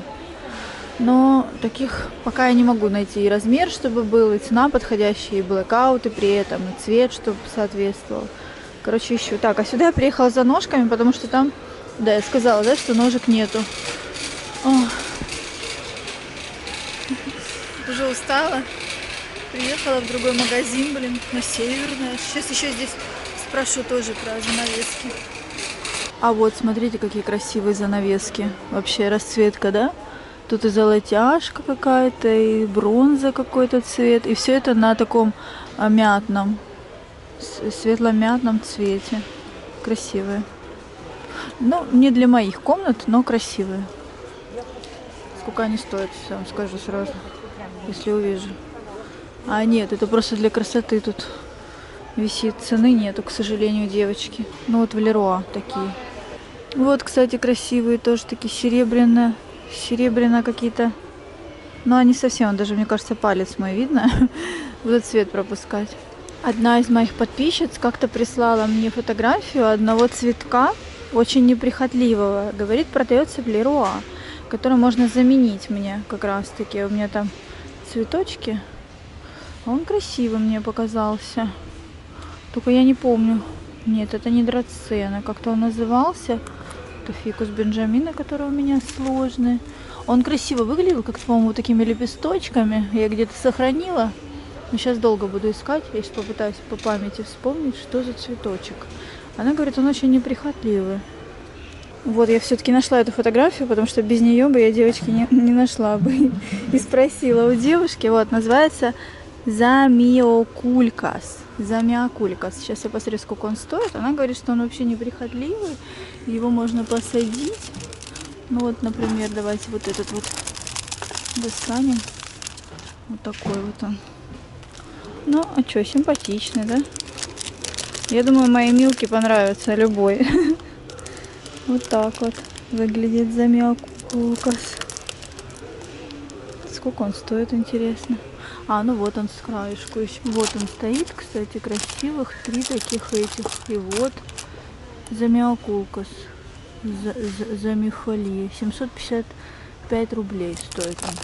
Но таких пока я не могу найти и размер, чтобы был, и цена подходящая, и блэкауты при этом, и цвет, чтобы соответствовал. Короче, ищу. Так, а сюда я приехала за ножками, потому что там, да, я сказала, да, что ножек нету. Ох. Уже устала. Приехала в другой магазин, блин, на Северное. Сейчас еще здесь спрошу тоже про занавески. А вот, смотрите, какие красивые занавески. Вообще расцветка, да? Тут и золотяшка какая-то, и бронза какой-то цвет. И все это на таком мятном, светло-мятном цвете. Красивые. Ну, не для моих комнат, но красивые. Сколько они стоят, я вам скажу сразу, если увижу. А нет, это просто для красоты тут висит. Цены нету, к сожалению, девочки. Ну вот в Леруа такие. Вот, кстати, красивые тоже такие серебряные. Серебряно какие-то. Но они совсем, даже, мне кажется, палец мой видно. Буду цвет пропускать. Одна из моих подписчиц как-то прислала мне фотографию одного цветка, очень неприхотливого. Говорит, продается в Леруа, который можно заменить мне как раз таки. У меня там цветочки. Он красивый мне показался. Только я не помню. Нет, это не драцена. Как-то он назывался. Это фикус Бенджамина, который у меня сложный. Он красиво выглядел, как, по-моему, такими лепесточками. Я где-то сохранила. Но сейчас долго буду искать. Я сейчас попытаюсь по памяти вспомнить, что за цветочек. Она говорит, он очень неприхотливый. Вот, я все-таки нашла эту фотографию, потому что без нее бы я, девочки, не нашла бы. И спросила у девушки. Вот, называется Замиокулькас. Замиокулькас. Сейчас я посмотрю, сколько он стоит. Она говорит, что он вообще неприхотливый. Его можно посадить. Ну вот, например, давайте вот этот вот достанем. Вот такой вот он. Ну, а что, симпатичный, да? Я думаю, моей Милке понравится любой. Вот так вот выглядит Замиокулькас. Сколько он стоит, интересно? А, ну вот он с краешку еще. Вот он стоит, кстати, красивых. 3 таких этих. И вот Замиокулькас. Замифолия. 755 рублей стоит он.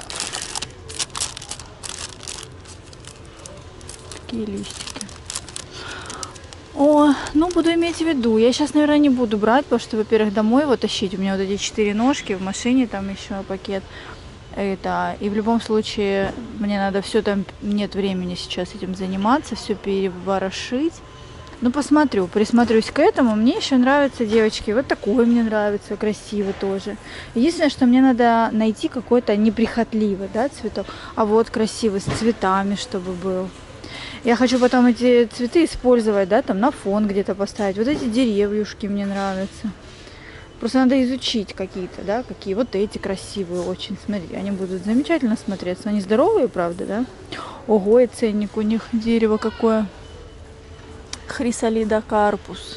Такие листики. О, ну буду иметь в виду. Я сейчас, наверное, не буду брать, потому что, во-первых, домой его тащить. У меня вот эти 4 ножки, в машине там еще пакет. Это, и в любом случае мне надо все, там нет времени сейчас этим заниматься, все переворошить. Ну, посмотрю, присмотрюсь к этому. Мне еще нравятся, девочки, вот такой мне нравится, красивый тоже. Единственное, что мне надо найти какой-то неприхотливый, да, цветок. А вот красивый, с цветами, чтобы был. Я хочу потом эти цветы использовать, да, там на фон где-то поставить. Вот эти деревьюшки мне нравятся. Просто надо изучить какие-то, да, какие. Вот эти красивые очень, смотрите, они будут замечательно смотреться. Они здоровые, правда, да? Ого, и ценник у них, дерево какое. Хрисалида карпус.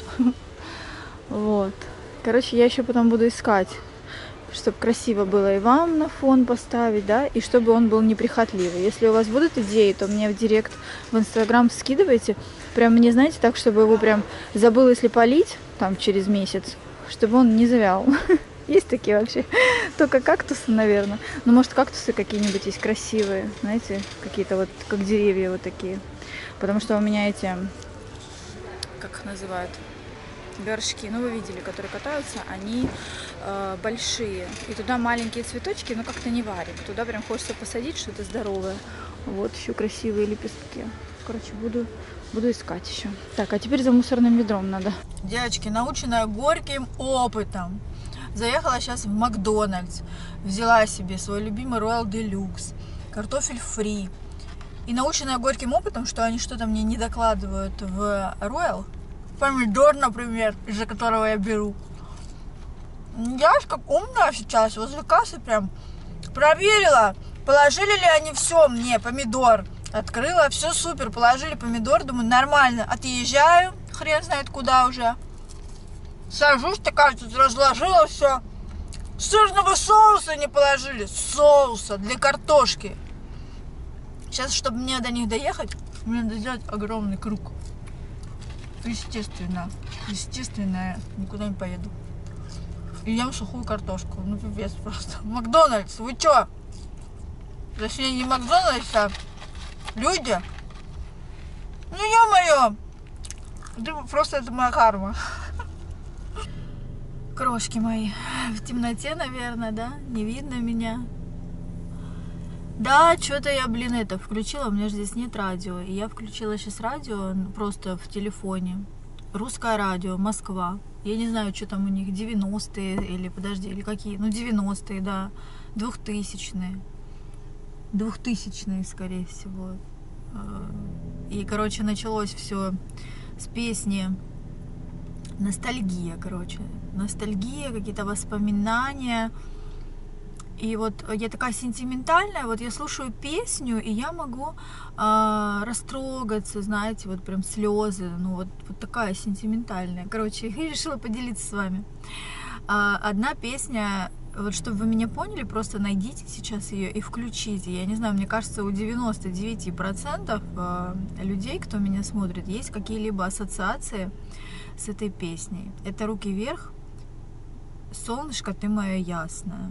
Вот. Короче, я еще потом буду искать, чтобы красиво было и вам на фон поставить, да, и чтобы он был неприхотливый. Если у вас будут идеи, то мне в директ в Инстаграм скидывайте. Прям мне, знаете, так, чтобы его прям забыл, если полить, там, через месяц, чтобы он не завял. Есть такие вообще? Только кактусы, наверное. Ну, может, кактусы какие-нибудь есть красивые, знаете, какие-то вот, как деревья вот такие. Потому что у меня эти, как их называют, горшки, ну вы видели, которые катаются, они большие. И туда маленькие цветочки, но как-то не варим. Туда прям хочется посадить что-то здоровое. Вот еще красивые лепестки. Короче, буду искать еще. Так, а теперь за мусорным ведром надо. Девочки, наученная горьким опытом, заехала сейчас в Макдональдс. Взяла себе свой любимый Royal Deluxe, картофель фри. И наученная горьким опытом, что они что-то мне не докладывают в Royal. Помидор, например, из-за которого я беру. Я ж как умная сейчас, возле кассы прям проверила, положили ли они все мне, помидор. Открыла, все супер, положили помидор, думаю, нормально. Отъезжаю, хрен знает куда уже. Сажусь, такая тут разложила все. Сырного соуса не положили, соуса для картошки. Сейчас, чтобы мне до них доехать, мне надо сделать огромный круг. Естественно, я никуда не поеду. И ем сухую картошку. Ну, пипец просто. Макдональдс, вы чё? Точнее, не Макдональдс, а люди. Ну, ё-моё. Просто это моя карма. Крошки мои. В темноте, наверное, да? Не видно меня. Да, что-то я, блин, это включила. У меня же здесь нет радио. И я включила сейчас радио просто в телефоне. Русское радио, Москва. Я не знаю, что там у них, 90-е или, подожди, или какие, ну 90-е, да, 2000-е. 2000-е, скорее всего. И, короче, началось все с песни «Ностальгия», короче. Ностальгия, какие-то воспоминания. И вот я такая сентиментальная, вот я слушаю песню, и я могу растрогаться, знаете, вот прям слезы, ну вот такая сентиментальная. Короче, я решила поделиться с вами. Одна песня, вот чтобы вы меня поняли, просто найдите сейчас ее и включите. Я не знаю, мне кажется, у 99% людей, кто меня смотрит, есть какие-либо ассоциации с этой песней. Это «Руки вверх», «Солнышко, ты мое ясное».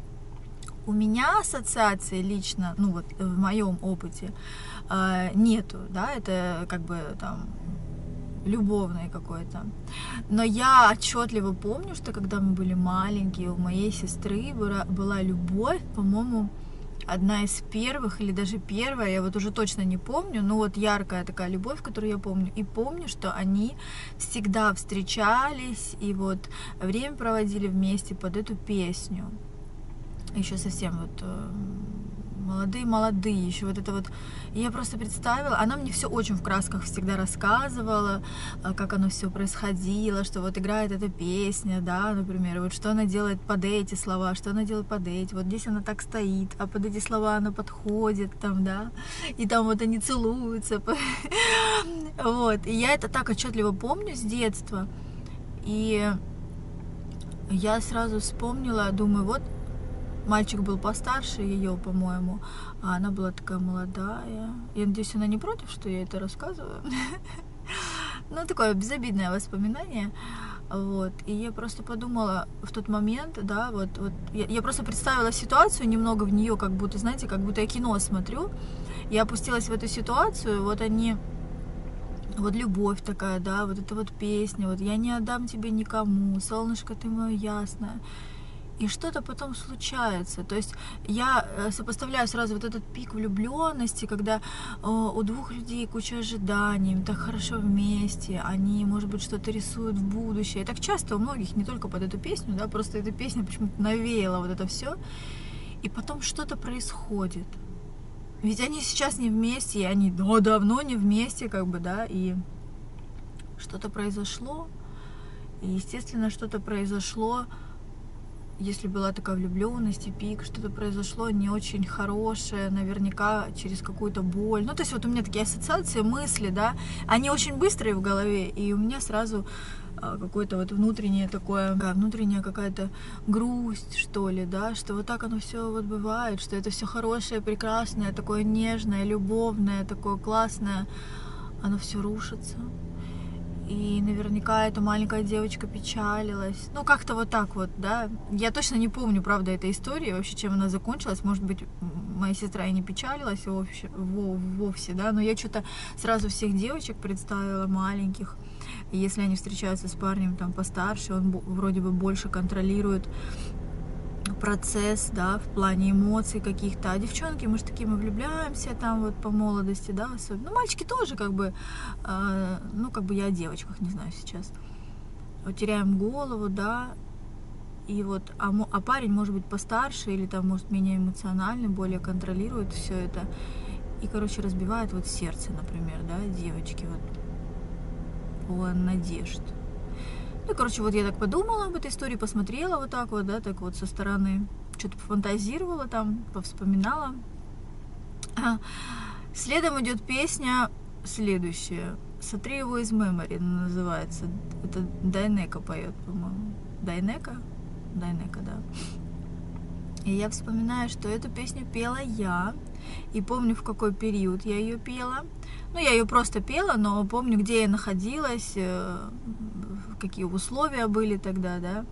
У меня ассоциации лично, ну вот в моем опыте нету, да, это как бы там любовное какое-то. Но я отчетливо помню, что когда мы были маленькие, у моей сестры была любовь, по-моему, одна из первых или даже первая, я вот уже точно не помню, но вот яркая такая любовь, которую я помню. И помню, что они всегда встречались и вот время проводили вместе под эту песню. Еще совсем вот молодые, еще вот это вот, я просто представила, она мне все очень в красках всегда рассказывала, как оно все происходило, что вот играет эта песня, да, например, вот что она делает под эти слова, что она делает под эти, вот здесь она так стоит, а под эти слова она подходит, там, да, и там вот они целуются, вот, и я это так отчетливо помню с детства, и я сразу вспомнила, думаю, вот, мальчик был постарше ее, по-моему, а она была такая молодая. Я надеюсь, она не против, что я это рассказываю. Ну, такое безобидное воспоминание. Вот. И я просто подумала в тот момент, да, вот я просто представила ситуацию, немного в нее, как будто, знаете, как будто я кино смотрю. Я опустилась в эту ситуацию, вот они, вот любовь такая, да, вот эта вот песня, вот я не отдам тебе никому, солнышко ты мое ясное. И что-то потом случается. То есть я сопоставляю сразу вот этот пик влюбленности, когда у двух людей куча ожиданий, им так хорошо вместе, они, может быть, что-то рисуют в будущее. И так часто у многих, не только под эту песню, да, просто эта песня почему-то навеяла вот это все. И потом что-то происходит. Ведь они сейчас не вместе, и они давно не вместе, как бы, да, и что-то произошло. И, естественно, что-то произошло. Если была такая влюбленность и пик, что-то произошло не очень хорошее, наверняка через какую-то боль. Ну, то есть вот у меня такие ассоциации, мысли, да, они очень быстрые в голове, и у меня сразу какое-то вот внутреннее такое, внутренняя какая-то грусть, что ли, да, что вот так оно все вот бывает, что это все хорошее, прекрасное, такое нежное, любовное, такое классное, оно все рушится. И наверняка эта маленькая девочка печалилась. Ну, как-то вот так вот, да. Я точно не помню, правда, этой истории, вообще, чем она закончилась. Может быть, моя сестра и не печалилась вовсе, да. Но я что-то сразу всех девочек представила, маленьких. И если они встречаются с парнем там постарше, он вроде бы больше контролирует процесс, да, в плане эмоций каких-то, а девчонки, мы же такие, мы влюбляемся там вот по молодости, да, особенно, ну, мальчики тоже как бы, ну, как бы я о девочках не знаю сейчас, вот, теряем голову, да, и вот, а парень может быть постарше или там, может, менее эмоциональный, более контролирует все это, и, короче, разбивает вот сердце, например, да, девочки, вот, полон надежд. Ну, короче, вот я так подумала об этой истории, посмотрела вот так вот, да, так вот со стороны, что-то пофантазировала там, повспоминала. Следом идет песня следующая. «Сотри его из memory» называется. Это Дайнека поет, по-моему. Дайнека? Дайнека, да. И я вспоминаю, что эту песню пела я. И помню, в какой период я ее пела. Ну, я ее просто пела, но помню, где я находилась, какие условия были тогда, да.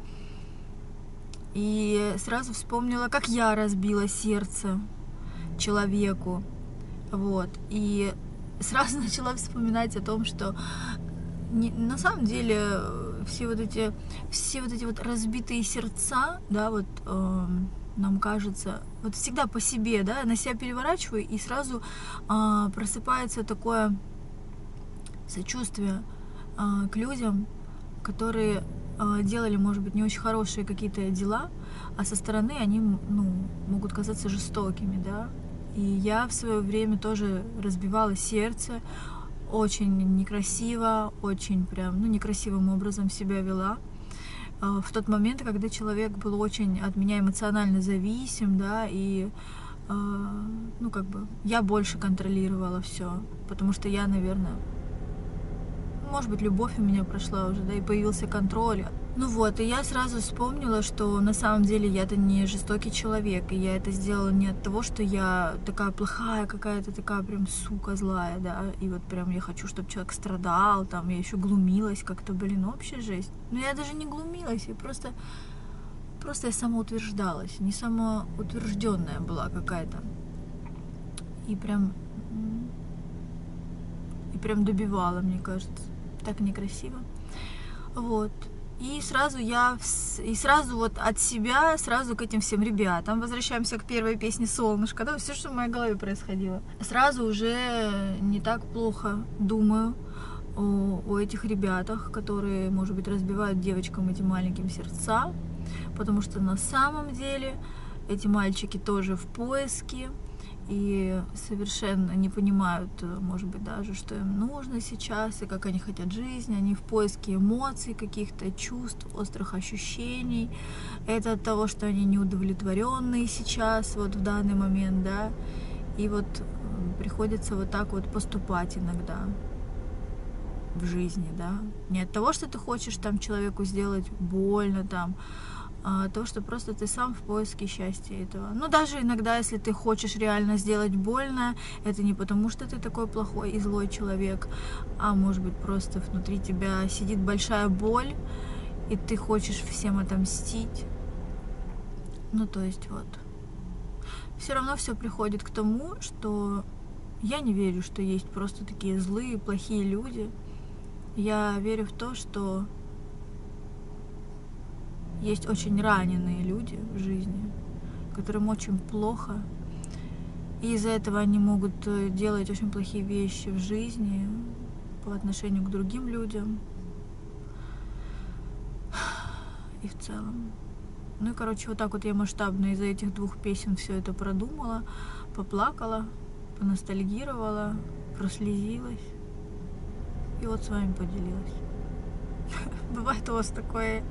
И сразу вспомнила, как я разбила сердце человеку. Вот. И сразу начала вспоминать о том, что на самом деле все вот эти вот разбитые сердца, да, вот нам кажется, вот всегда по себе, да, на себя переворачиваю, и сразу просыпается такое сочувствие к людям, которые делали, может быть, не очень хорошие какие-то дела, а со стороны они, ну, могут казаться жестокими, да. И я в свое время тоже разбивала сердце, очень некрасиво, очень прям, ну, некрасивым образом себя вела. В тот момент, когда человек был очень от меня эмоционально зависим, да, и, ну, как бы, я больше контролировала все, потому что я, наверное, может быть, любовь у меня прошла уже, да, и появился контроль. Ну вот, и я сразу вспомнила, что на самом деле я-то не жестокий человек, и я это сделала не от того, что я такая плохая какая-то, такая прям сука злая, да, и вот прям я хочу, чтобы человек страдал, там, я еще глумилась как-то, блин, общая жесть. Но я даже не глумилась, я просто я самоутверждалась, не самоутвержденная была какая-то. И прям добивала, мне кажется. Так некрасиво. Вот. И сразу вот от себя, сразу к этим всем ребятам, возвращаемся к первой песне «Солнышко», да, все, что в моей голове происходило. Сразу уже не так плохо думаю о этих ребятах, которые, может быть, разбивают девочкам эти маленьким сердца, потому что на самом деле эти мальчики тоже в поиске, и совершенно не понимают, может быть, даже, что им нужно сейчас, и как они хотят жизни. Они в поиске эмоций, каких-то чувств, острых ощущений. Это от того, что они неудовлетворенные сейчас, вот в данный момент, да. И вот приходится вот так вот поступать иногда в жизни, да. Не от того, что ты хочешь там человеку сделать больно, там, а то, что просто ты сам в поиске счастья этого. Ну, даже иногда, если ты хочешь реально сделать больно, это не потому, что ты такой плохой и злой человек, а может быть, просто внутри тебя сидит большая боль, и ты хочешь всем отомстить. Ну, то есть вот. Все равно все приходит к тому, что я не верю, что есть просто такие злые, плохие люди. Я верю в то, что есть очень раненые люди в жизни, которым очень плохо, и из-за этого они могут делать очень плохие вещи в жизни по отношению к другим людям и в целом. Ну и, короче, вот так вот я масштабно из-за этих двух песен все это продумала, поплакала, поностальгировала, прослезилась и вот с вами поделилась. Бывает у вас такое?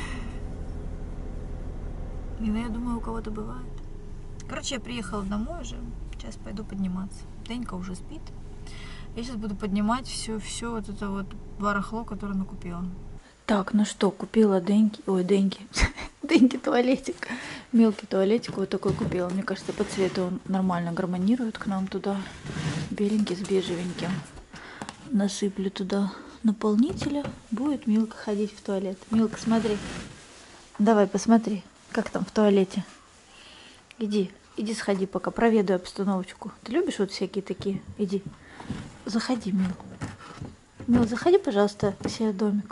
Ну, я думаю, у кого-то бывает. Короче, я приехала домой уже. Сейчас пойду подниматься. Денька уже спит. Я сейчас буду поднимать все вот это вот барахло, которое накупила. Так, ну что, купила Деньки. Ой, Деньки. Деньки туалетик. Мелкий туалетик вот такой купила. Мне кажется, по цвету он нормально гармонирует к нам туда. Беленький с бежевеньким. Насыплю туда наполнителя. Будет Милка ходить в туалет. Милка, смотри. Давай, посмотри. Как там в туалете? Иди сходи пока, проведай обстановочку. Ты любишь вот всякие такие? Иди. Заходи, Мил. Мил, заходи, пожалуйста, к себе в домик.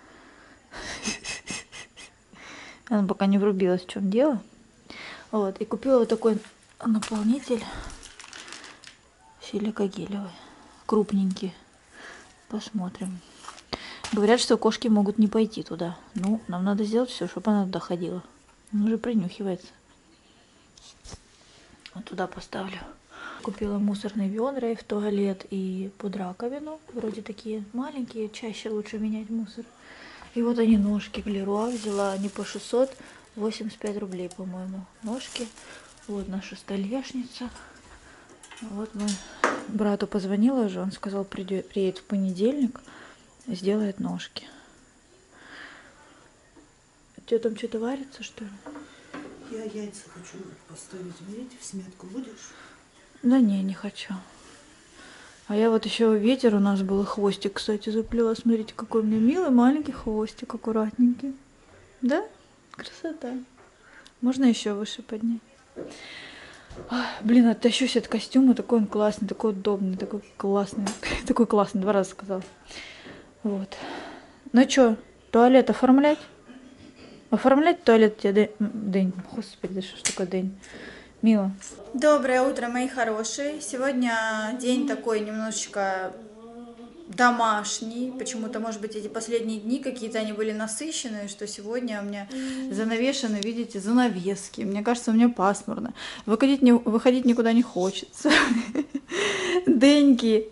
Она пока не врубилась, в чем дело. Вот, и купила вот такой наполнитель силикагелевый. Крупненький. Посмотрим. Говорят, что кошки могут не пойти туда. Ну, нам надо сделать все, чтобы она туда ходила. Он уже принюхивается. Вот туда поставлю. Купила мусорные ведра и в туалет, и под раковину. Вроде такие маленькие, чаще лучше менять мусор. И вот они ножки в Леруа взяла. Они по 685 рублей, по-моему. Ножки. Вот наша столешница. Вот мы брату позвонила уже. Он сказал, приедет в понедельник, сделает ножки. У тебя там что-то варится, что ли? Я яйца хочу поставить, берите в смятку, будешь? Да не хочу. А я вот еще ветер у нас был, хвостик, кстати, заплела. Смотрите, какой у меня милый маленький хвостик, аккуратненький. Да? Красота. Можно еще выше поднять? Ой, блин, оттащусь от костюма. Такой он классный, такой удобный, такой классный. Такой классный, 2 раза сказала. Вот. Ну что, туалет оформлять? Оформлять туалет тебе, Дэнь? Господи, да что ж такое Дэнь? Мила. Доброе утро, мои хорошие. Сегодня день такой немножечко домашний. Почему-то, может быть, эти последние дни какие-то они были насыщенные, что сегодня у меня занавешены, видите, занавески. Мне кажется, мне пасмурно. Выходить никуда не хочется. Деньки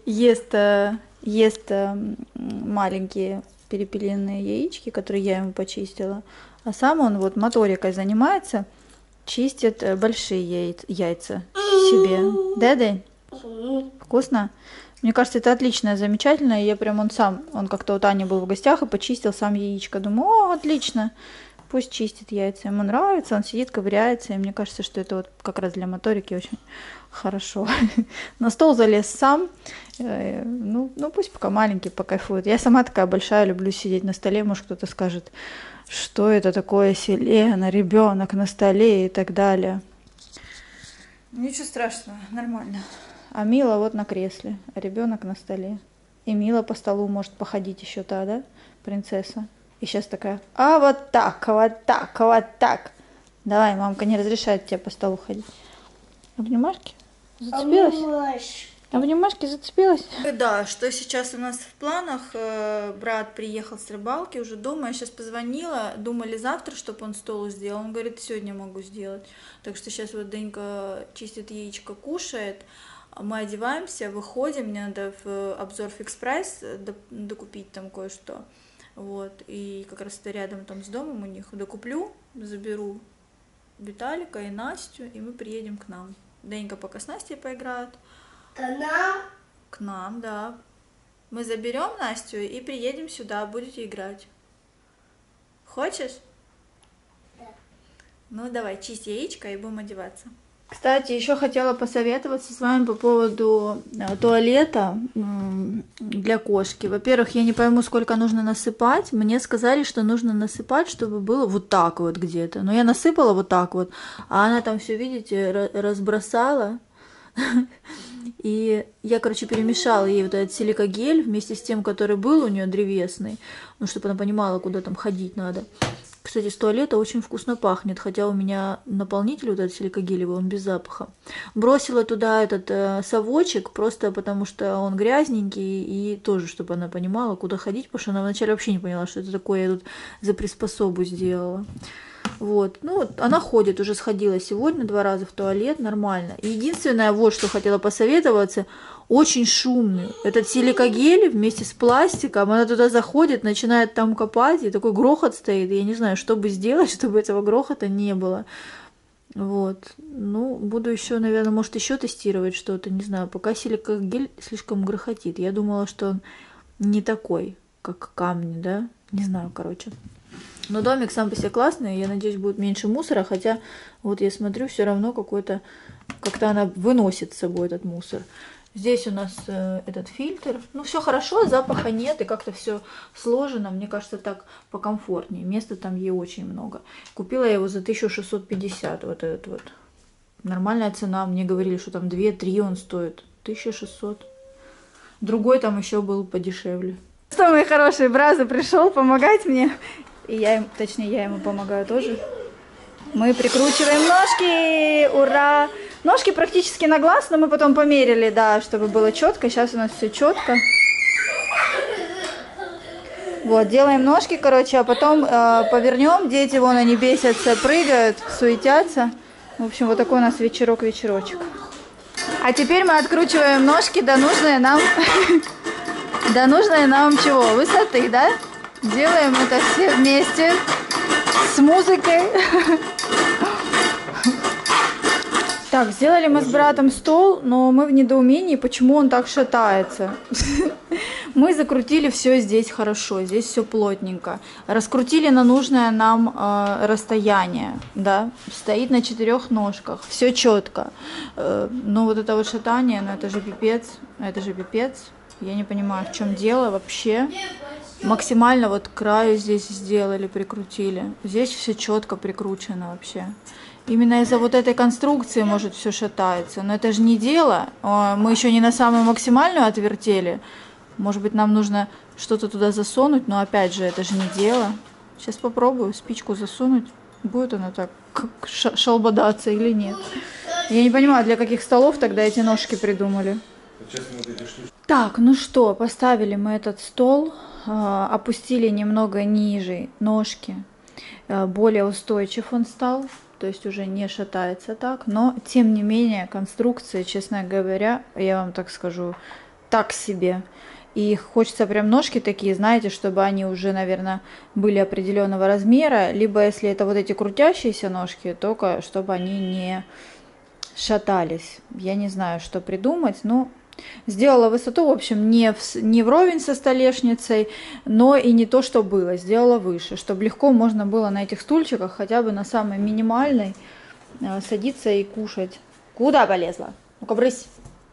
ест маленькие перепелиные яички, которые я ему почистила. А сам он вот моторикой занимается, чистит большие яйца себе. Да, Дэнь? Вкусно? Мне кажется, это отлично, замечательно. Я прям он как-то у Тани был в гостях и почистил сам яичко. Думаю, о, отлично, пусть чистит яйца. Ему нравится, он сидит, ковыряется. И мне кажется, что это вот как раз для моторики очень хорошо. На стол залез сам. Ну, пусть пока маленький покайфует. Я сама такая большая, люблю сидеть на столе. Может, кто-то скажет, что это такое, Селена, ребенок на столе и так далее. Ничего страшного, нормально. А Мила вот на кресле, а ребенок на столе. И Мила по столу может походить еще та, да, принцесса. И сейчас такая, а вот так, вот так, вот так. Давай, мамка не разрешает тебе по столу ходить. Обнимашки? Зацепилась? Обнимашки зацепилась? Да, что сейчас у нас в планах? Брат приехал с рыбалки, уже дома. Я сейчас позвонила, думали завтра, чтобы он стол сделал. Он говорит, сегодня могу сделать. Так что сейчас вот Денька чистит яичко, кушает. Мы одеваемся, выходим, мне надо в обзор Fix Price докупить там кое-что. Вот, и как раз это рядом там с домом у них. Докуплю, заберу Виталика и Настю, и мы приедем к нам. Денька пока с Настей поиграет. К нам? К нам, да. Мы заберем Настю и приедем сюда, будете играть. Хочешь? Да. Ну, давай, чисть яичко и будем одеваться. Кстати, еще хотела посоветоваться с вами по поводу туалета для кошки. Во-первых, я не пойму, сколько нужно насыпать. Мне сказали, что нужно насыпать, чтобы было вот так вот где-то. Но я насыпала вот так вот, а она там все, видите, разбросала. И я, короче, перемешала ей вот этот силикагель вместе с тем, который был у нее древесный, ну, чтобы она понимала, куда там ходить надо. Кстати, с туалета очень вкусно пахнет, хотя у меня наполнитель вот этот силикагелевый, он без запаха. Бросила туда этот совочек, просто потому что он грязненький, и тоже, чтобы она понимала, куда ходить, потому что она вначале вообще не поняла, что это такое, я тут за приспособу сделала. Вот, ну вот она ходит, уже сходила сегодня 2 раза в туалет, нормально. Единственное, вот что хотела посоветоваться, очень шумный. Этот силикагель вместе с пластиком, она туда заходит, начинает там копать, и такой грохот стоит. Я не знаю, что бы сделать, чтобы этого грохота не было. Вот, ну, буду еще, наверное, может, еще тестировать что-то, не знаю, пока силикагель слишком грохотит. Я думала, что он не такой, как камни, да, не знаю, короче. Но домик сам по себе классный, я надеюсь, будет меньше мусора, хотя вот я смотрю, все равно какой-то, как-то она выносит с собой этот мусор. Здесь у нас этот фильтр, ну все хорошо, запаха нет, и как-то все сложено, мне кажется, так покомфортнее, места там ей очень много. Купила я его за 1650, вот этот вот. Нормальная цена, мне говорили, что там 2-3 он стоит, 1600. Другой там еще был подешевле. Что, мой хороший, Браза пришел помогать мне. И я ему помогаю тоже. Мы прикручиваем ножки, ура! Ножки практически на глаз, но мы потом померили, да, чтобы было четко. Сейчас у нас все четко. Вот, делаем ножки, короче, а потом повернем. Дети, вон, они бесятся, прыгают, суетятся. В общем, вот такой у нас вечерок-вечерочек. А теперь мы откручиваем ножки до нужной нам чего? Высоты, да? Делаем это все вместе с музыкой. Так, сделали мы с братом стол, но мы в недоумении, почему он так шатается. Мы закрутили все здесь хорошо, здесь все плотненько. Раскрутили на нужное нам расстояние, да, стоит на 4 ножках, все четко. Но вот это вот шатание, ну это же пипец, Я не понимаю, в чем дело вообще. Максимально вот к краю здесь сделали, прикрутили. Здесь все четко прикручено вообще. Именно из-за вот этой конструкции, может, все шатается. Но это же не дело. Мы еще не на самую максимальную отвертели. Может быть, нам нужно что-то туда засунуть, но опять же, это же не дело. Сейчас попробую спичку засунуть. Будет она так шалбадаться или нет. Я не понимаю, для каких столов тогда эти ножки придумали. Сейчас мы вот эти штучки. Так, ну что, поставили мы этот стол, опустили немного ниже ножки, более устойчив он стал, то есть уже не шатается так, но тем не менее конструкция, честно говоря, я вам так скажу, так себе. И хочется прям ножки такие, знаете, чтобы они уже, наверное, были определенного размера, либо если это вот эти крутящиеся ножки, только чтобы они не шатались. Я не знаю, что придумать, но сделала высоту, в общем, не вровень со столешницей, но и не то, что было, сделала выше, чтобы легко можно было на этих стульчиках, хотя бы на самой минимальной, садиться и кушать. Куда полезла? Ну-ка, брысь!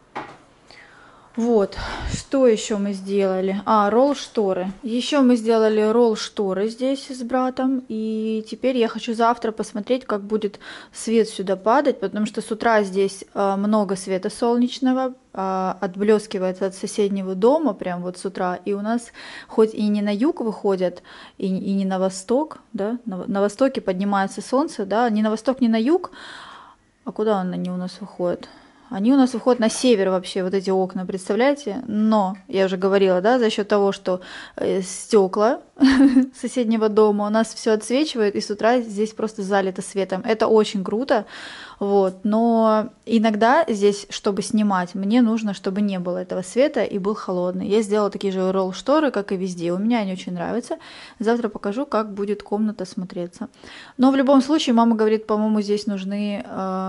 Вот, что еще мы сделали? Ролл-шторы. Еще мы сделали ролл-шторы здесь с братом. И теперь я хочу завтра посмотреть, как будет свет сюда падать, потому что с утра здесь много света солнечного, отблескивается от соседнего дома, прям вот с утра. И у нас хоть и не на юг выходят, и не на восток, да, на востоке поднимается солнце, да, ни на восток, ни на юг. А куда они у нас выходят? Они у нас выходят на север вообще, вот эти окна, представляете? Но, я уже говорила, да, за счет того, что стекла соседнего дома у нас все отсвечивает, и с утра здесь просто залито светом. Это очень круто, вот. Но иногда здесь, чтобы снимать, мне нужно, чтобы не было этого света и был холодный. Я сделала такие же ролл-шторы, как и везде. У меня они очень нравятся. Завтра покажу, как будет комната смотреться. Но в любом случае, мама говорит, по-моему, здесь нужны...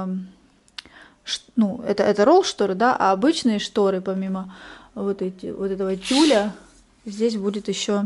ну, это ролл-шторы, да, а обычные шторы, помимо вот этого тюля, здесь будет еще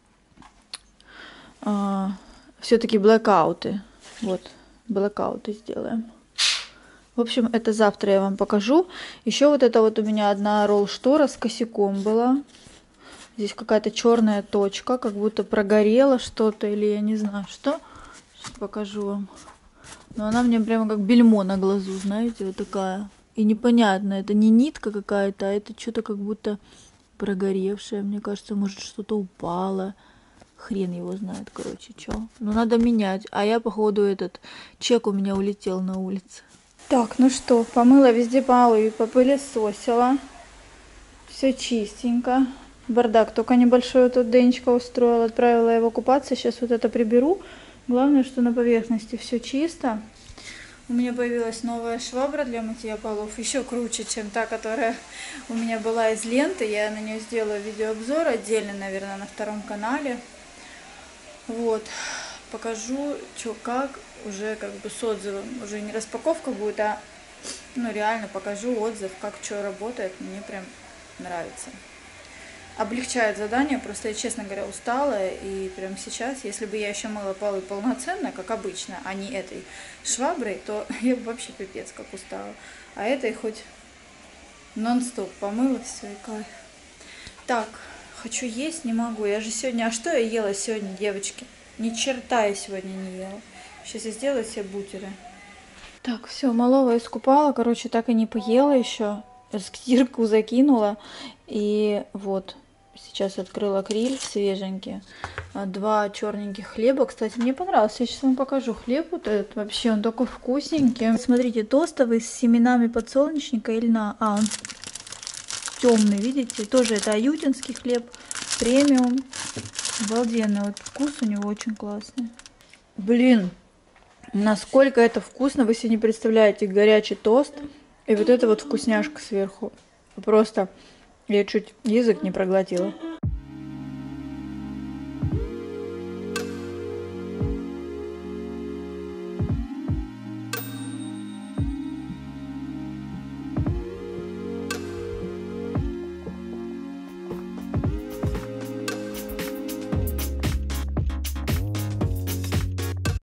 все-таки блэкауты. Вот, блэкауты сделаем. В общем, это завтра я вам покажу. Еще вот это вот у меня одна ролл-штора с косяком была. Здесь какая-то черная точка, как будто прогорело что-то, или я не знаю что. Сейчас покажу вам. Но она мне прямо как бельмо на глазу, знаете, вот такая. И непонятно, это не нитка какая-то, а это что-то как будто прогоревшее. Мне кажется, может что-то упало. Хрен его знает, короче, что. Но надо менять. А я, походу, чек у меня улетел на улице. Так, ну что, помыла везде полы и попылесосила. Все чистенько. Бардак только небольшой тут Денечка устроила. Отправила его купаться. Сейчас вот это приберу. Главное, что на поверхности все чисто. У меня появилась новая швабра для мытья полов. Еще круче, чем та, которая у меня была из ленты. Я на нее сделаю видеообзор отдельно, наверное, на втором канале. Вот. Покажу, что как, уже как бы с отзывом. Уже не распаковка будет, а реально покажу отзыв, как что работает. Мне прям нравится. Облегчает задание, просто я, честно говоря, устала, и прямо сейчас, если бы я еще мыла полы полноценно, как обычно, а не этой шваброй, то я бы вообще пипец как устала. А этой хоть нон-стоп помыла, все, и кайф. Так, хочу есть, не могу. Я же сегодня... А что я ела сегодня, девочки? Ни черта я сегодня не ела. Сейчас я сделаю себе бутеры. Так, все, малого искупала, короче, так и не поела еще. Стирку закинула, и вот... Сейчас открыла гриль свеженький. 2 черненьких хлеба. Кстати, мне понравился. Я сейчас вам покажу хлеб. Вот этот вообще, он такой вкусненький. Смотрите, тостовый с семенами подсолнечника и льна. Он темный, видите? Тоже это аютинский хлеб. Премиум. Обалденный. Вот вкус у него очень классный. Блин, насколько это вкусно. Вы себе не представляете. Горячий тост. И вот эта вот вкусняшка сверху. Просто... Я чуть язык не проглотила.